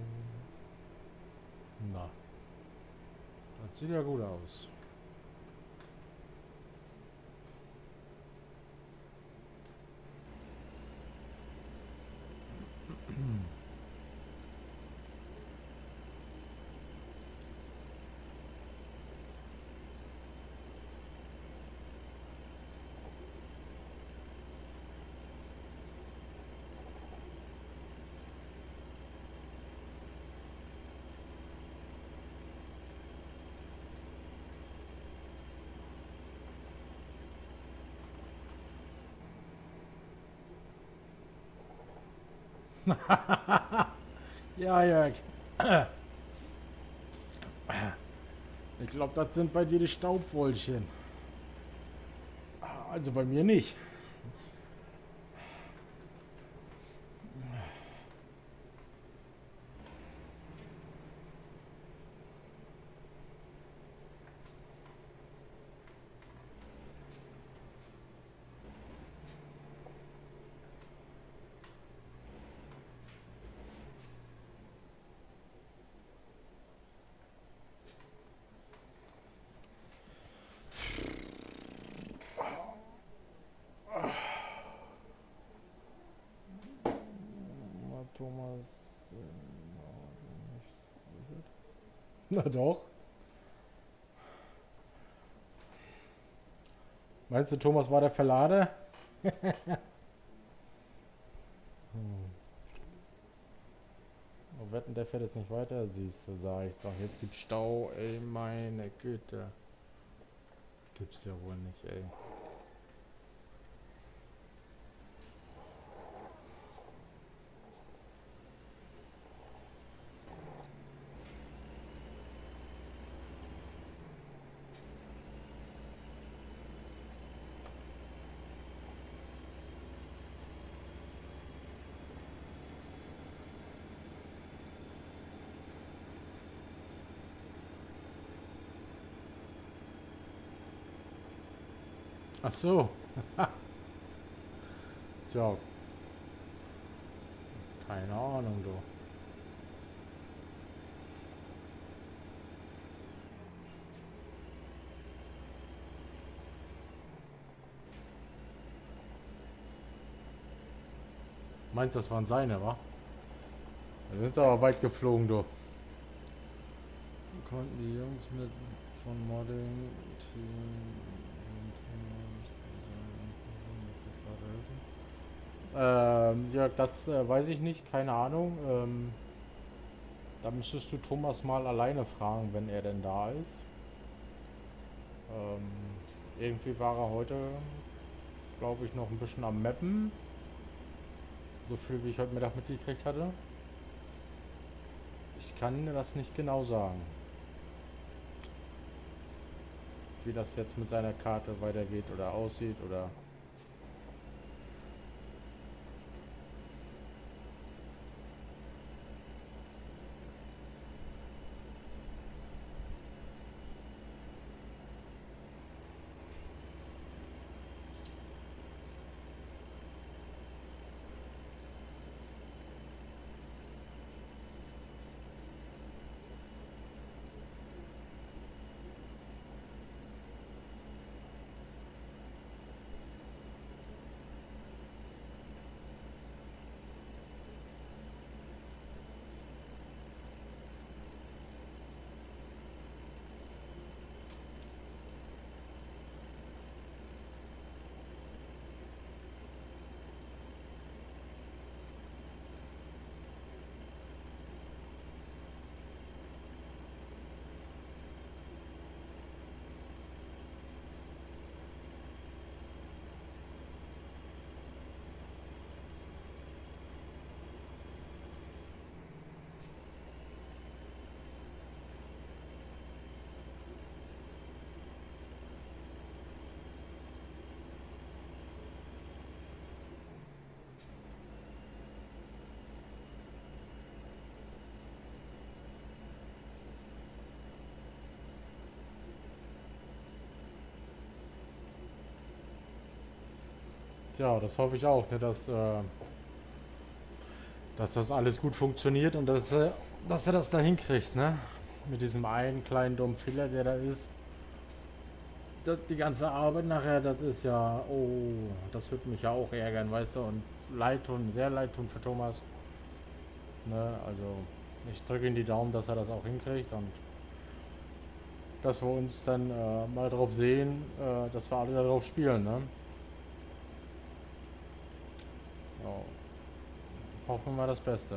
Na, das sieht ja gut aus. Ja, Jörg. Ich glaube, das sind bei dir die Staubwolchen. Also bei mir nicht. Thomas. Äh, nicht. Na doch. Meinst du, Thomas war der Verlader? hm. Oh, wetten, der fährt jetzt nicht weiter, siehst du, sag ich doch. Jetzt gibt's Stau, ey, meine Güte. Gibt's ja wohl nicht, ey. Ach so. Tja. Keine Ahnung, du. Meinst du, das waren seine, wa? Da sind sie aber weit geflogen, du. Konnten die Jungs mit von Modding Team ähm, ja, das äh, weiß ich nicht, keine Ahnung. Ähm, da müsstest du Thomas mal alleine fragen, wenn er denn da ist. Ähm, irgendwie war er heute, glaube ich, noch ein bisschen am Mappen. So viel wie ich heute Mittag mitgekriegt hatte. Ich kann das nicht genau sagen, wie das jetzt mit seiner Karte weitergeht oder aussieht oder... Tja, das hoffe ich auch, ne, dass, äh, dass das alles gut funktioniert und dass, äh, dass er das da hinkriegt, ne? Mit diesem einen kleinen dummen Fehler, der da ist. Das, die ganze Arbeit nachher, das ist ja, oh, das wird mich ja auch ärgern, weißt du, und leid tun, sehr leid tun für Thomas. Ne, also ich drücke ihm die Daumen, dass er das auch hinkriegt und dass wir uns dann äh, mal drauf sehen, äh, dass wir alle darauf spielen, ne? Ja, hoffen wir das Beste.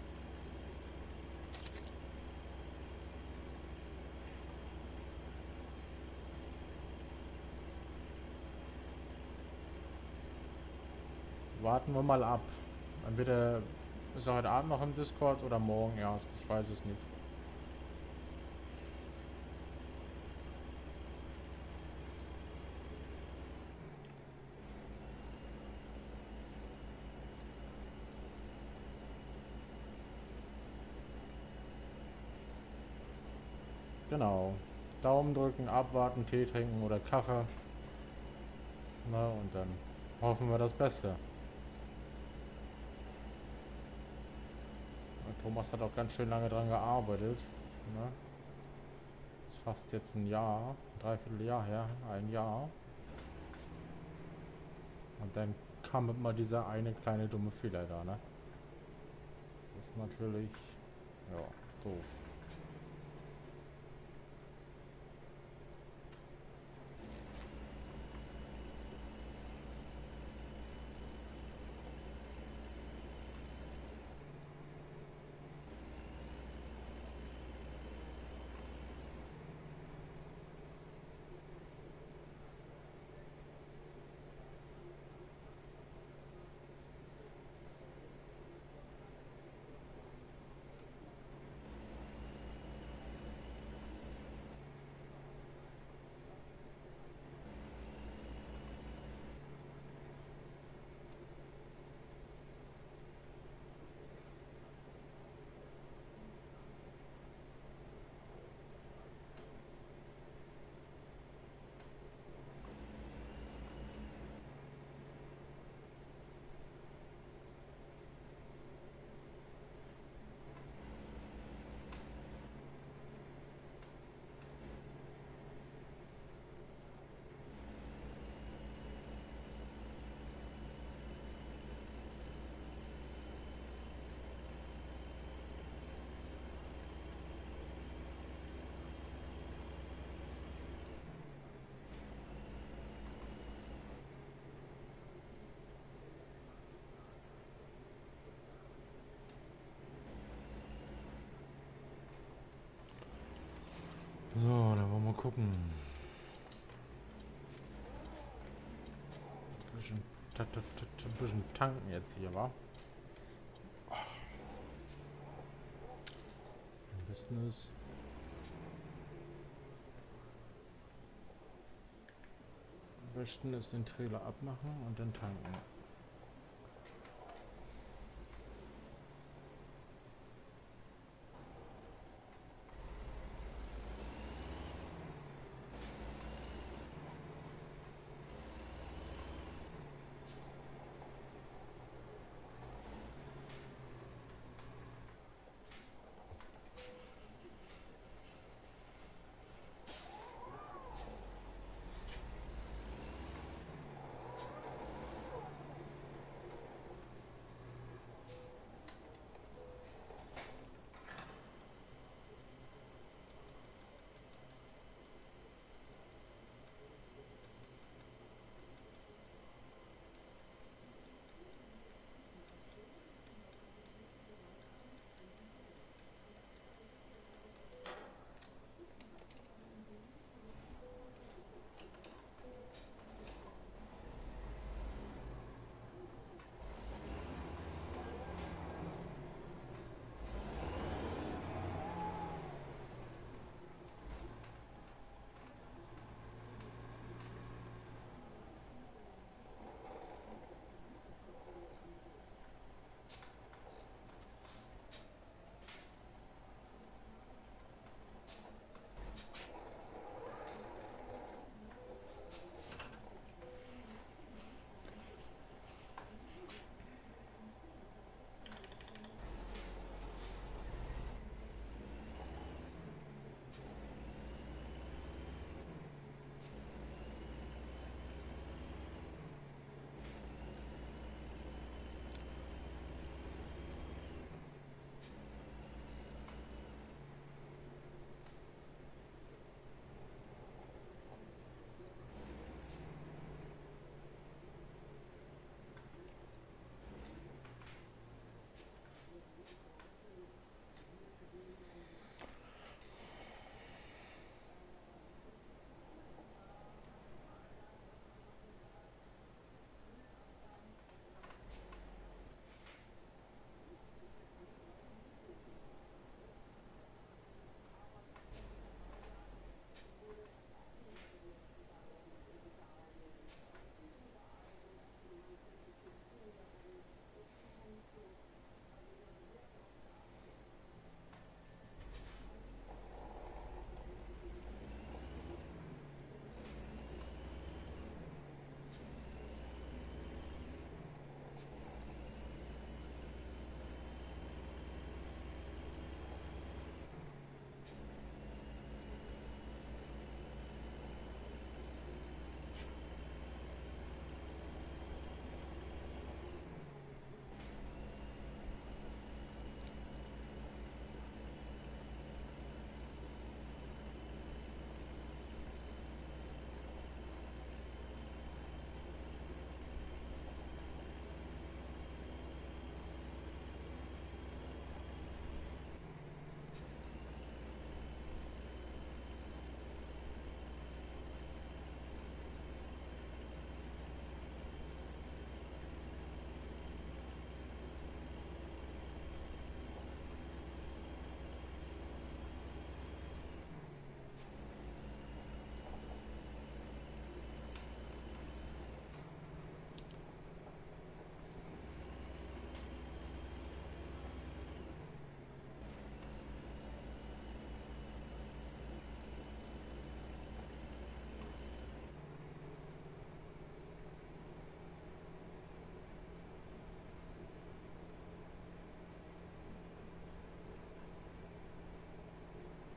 Warten wir mal ab. Entweder ist er heute Abend noch im Discord oder morgen erst. Ich weiß es nicht. Genau. Daumen drücken, abwarten, Tee trinken oder Kaffee. Na, und dann hoffen wir das Beste. Thomas hat auch ganz schön lange dran gearbeitet. Ne? Ist fast jetzt ein Jahr, ein Dreivierteljahr her, ein Jahr. Und dann kam immer dieser eine kleine dumme Fehler da, ne? ist natürlich, ja, doof. So, dann wollen wir mal gucken. Ein bisschen, ta- ta- ta- ta- ein bisschen tanken jetzt hier, wa? Am besten ist... Am besten ist den Trailer abmachen und dann tanken.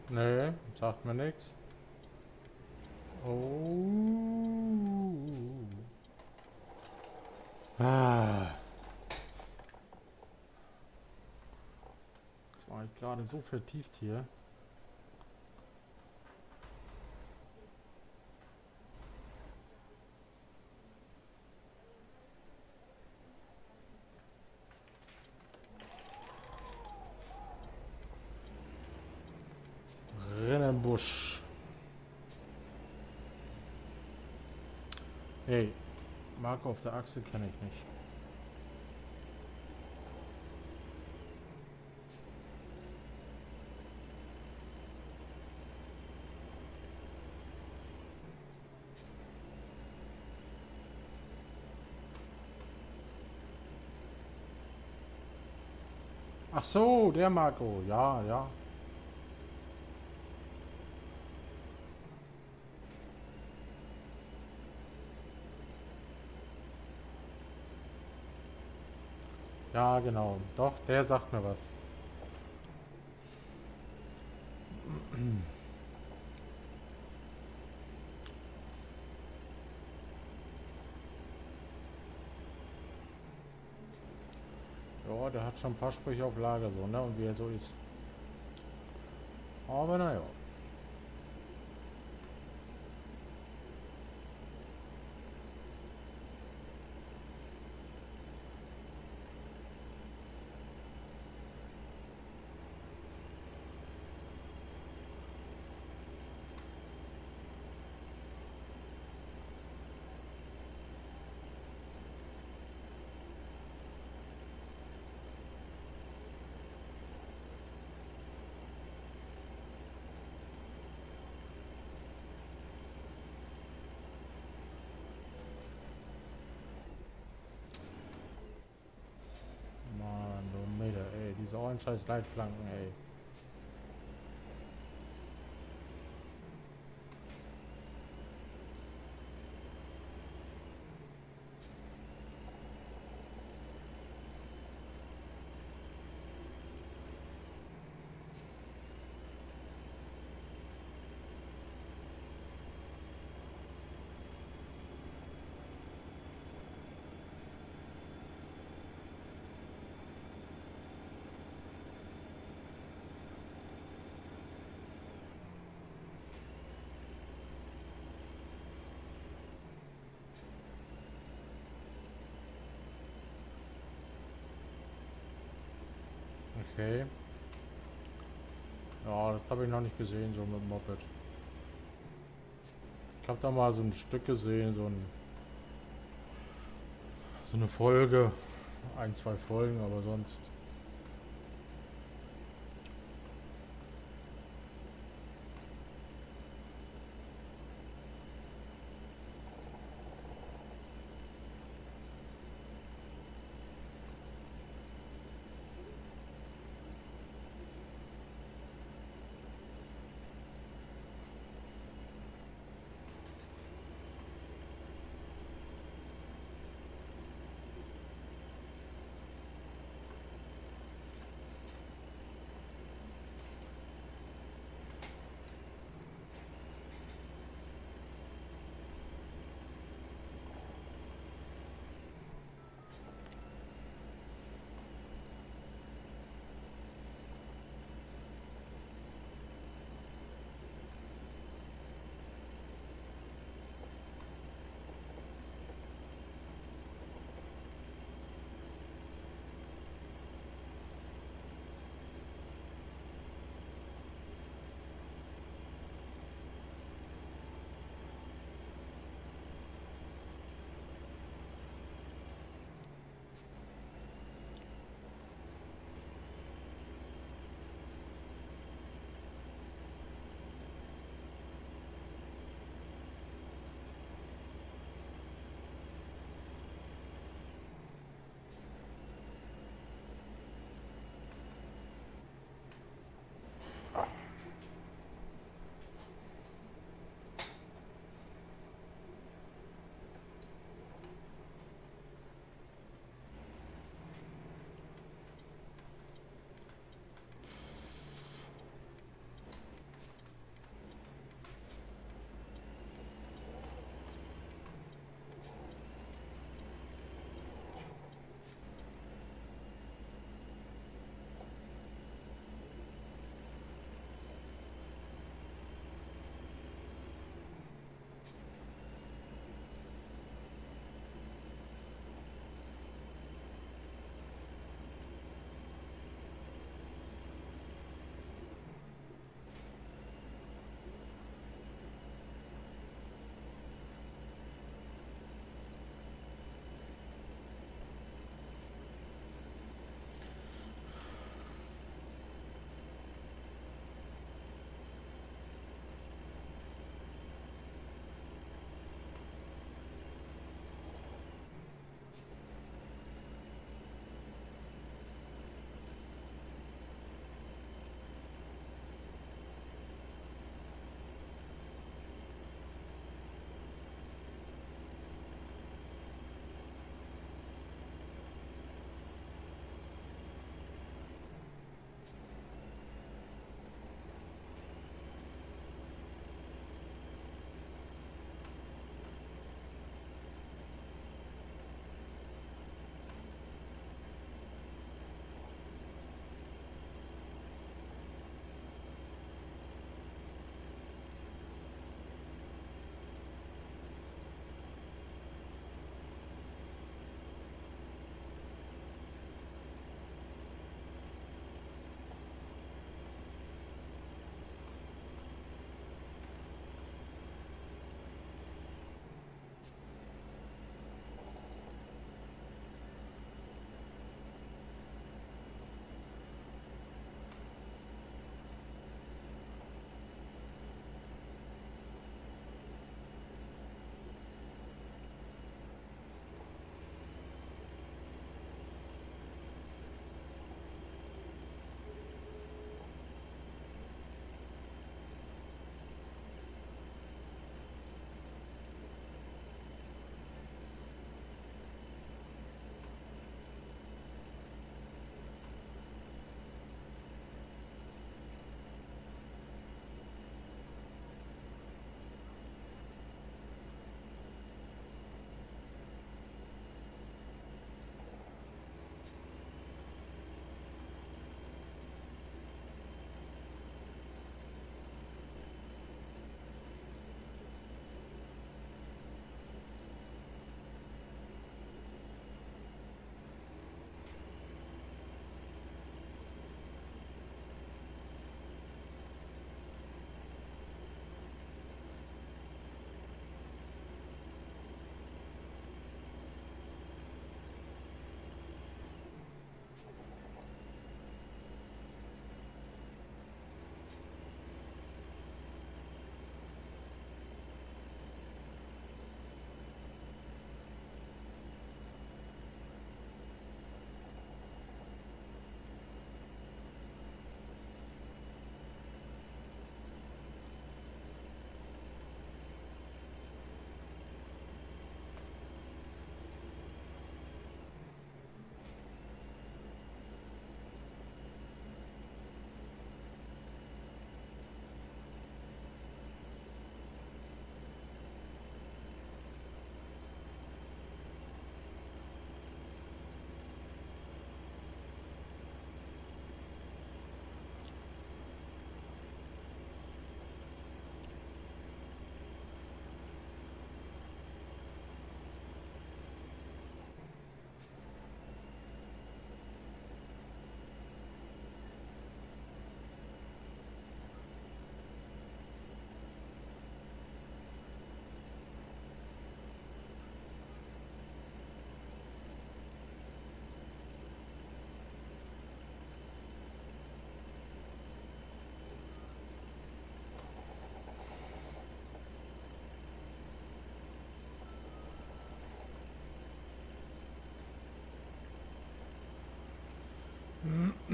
Nee, sagt mir nichts. Oh. Ah. Jetzt war ich gerade so vertieft hier. Rinnenbusch. Hey, Marke auf der Achse kenne ich nicht. Ach so, der Marco. Ja, ja. Ja, genau. Doch, der sagt mir was. Ja, der hat schon ein paar Sprüche auf Lager, so, ne? Und wie er so ist. Aber naja. Mann, du Meter, ey. Diese ollen scheiß Leitplanken, ey. Okay. Ja, das habe ich noch nicht gesehen, so mit dem Moped. Ich habe da mal so ein Stück gesehen, so, ein, so eine Folge. Ein, zwei Folgen, aber sonst.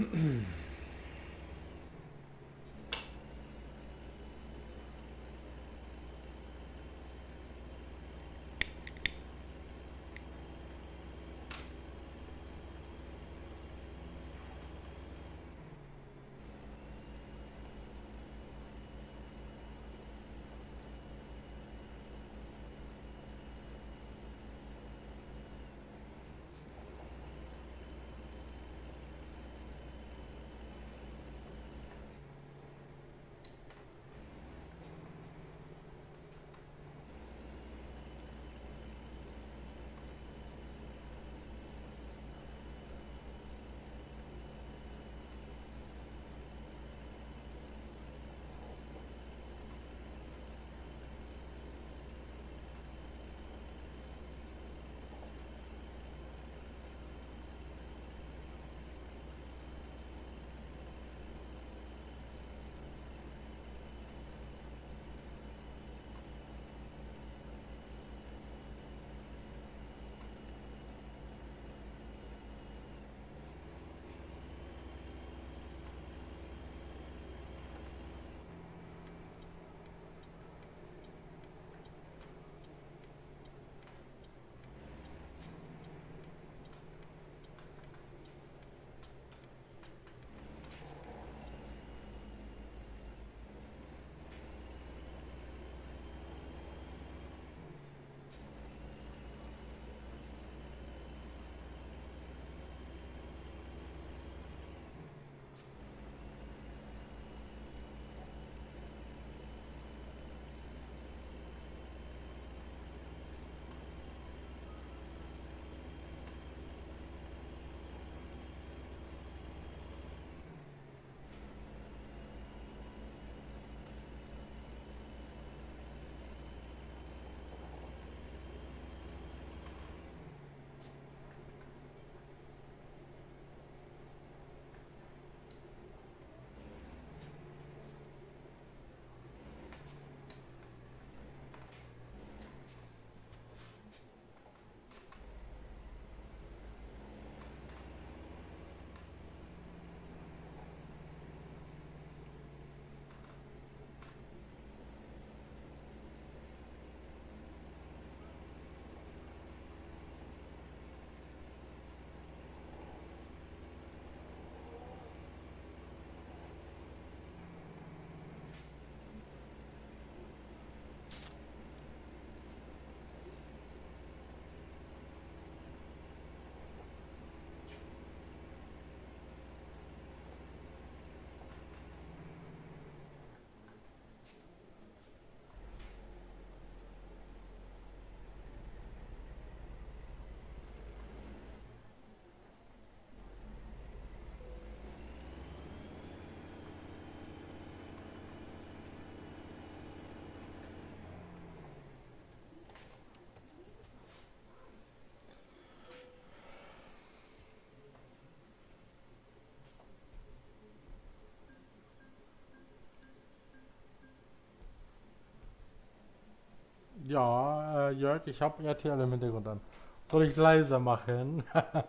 Ja, äh, Jörg, ich habe R T L im Hintergrund an. Soll ich leiser machen?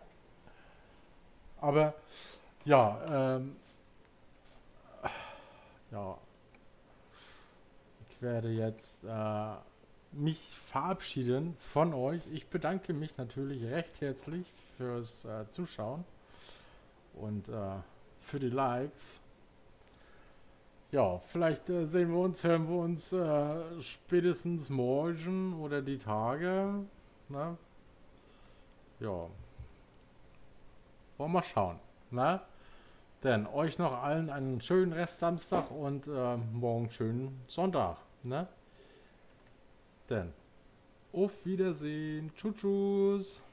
Aber ja, ähm, ja, ich werde jetzt äh, mich verabschieden von euch. Ich bedanke mich natürlich recht herzlich fürs äh, Zuschauen und äh, für die Likes. Ja, vielleicht äh, sehen wir uns, hören wir uns äh, spätestens morgen oder die Tage. Ne? Ja, wollen wir mal schauen. Ne? Denn euch noch allen einen schönen Rest Samstag und äh, morgen schönen Sonntag. Ne? Denn auf Wiedersehen. Tschüss. Tschüss.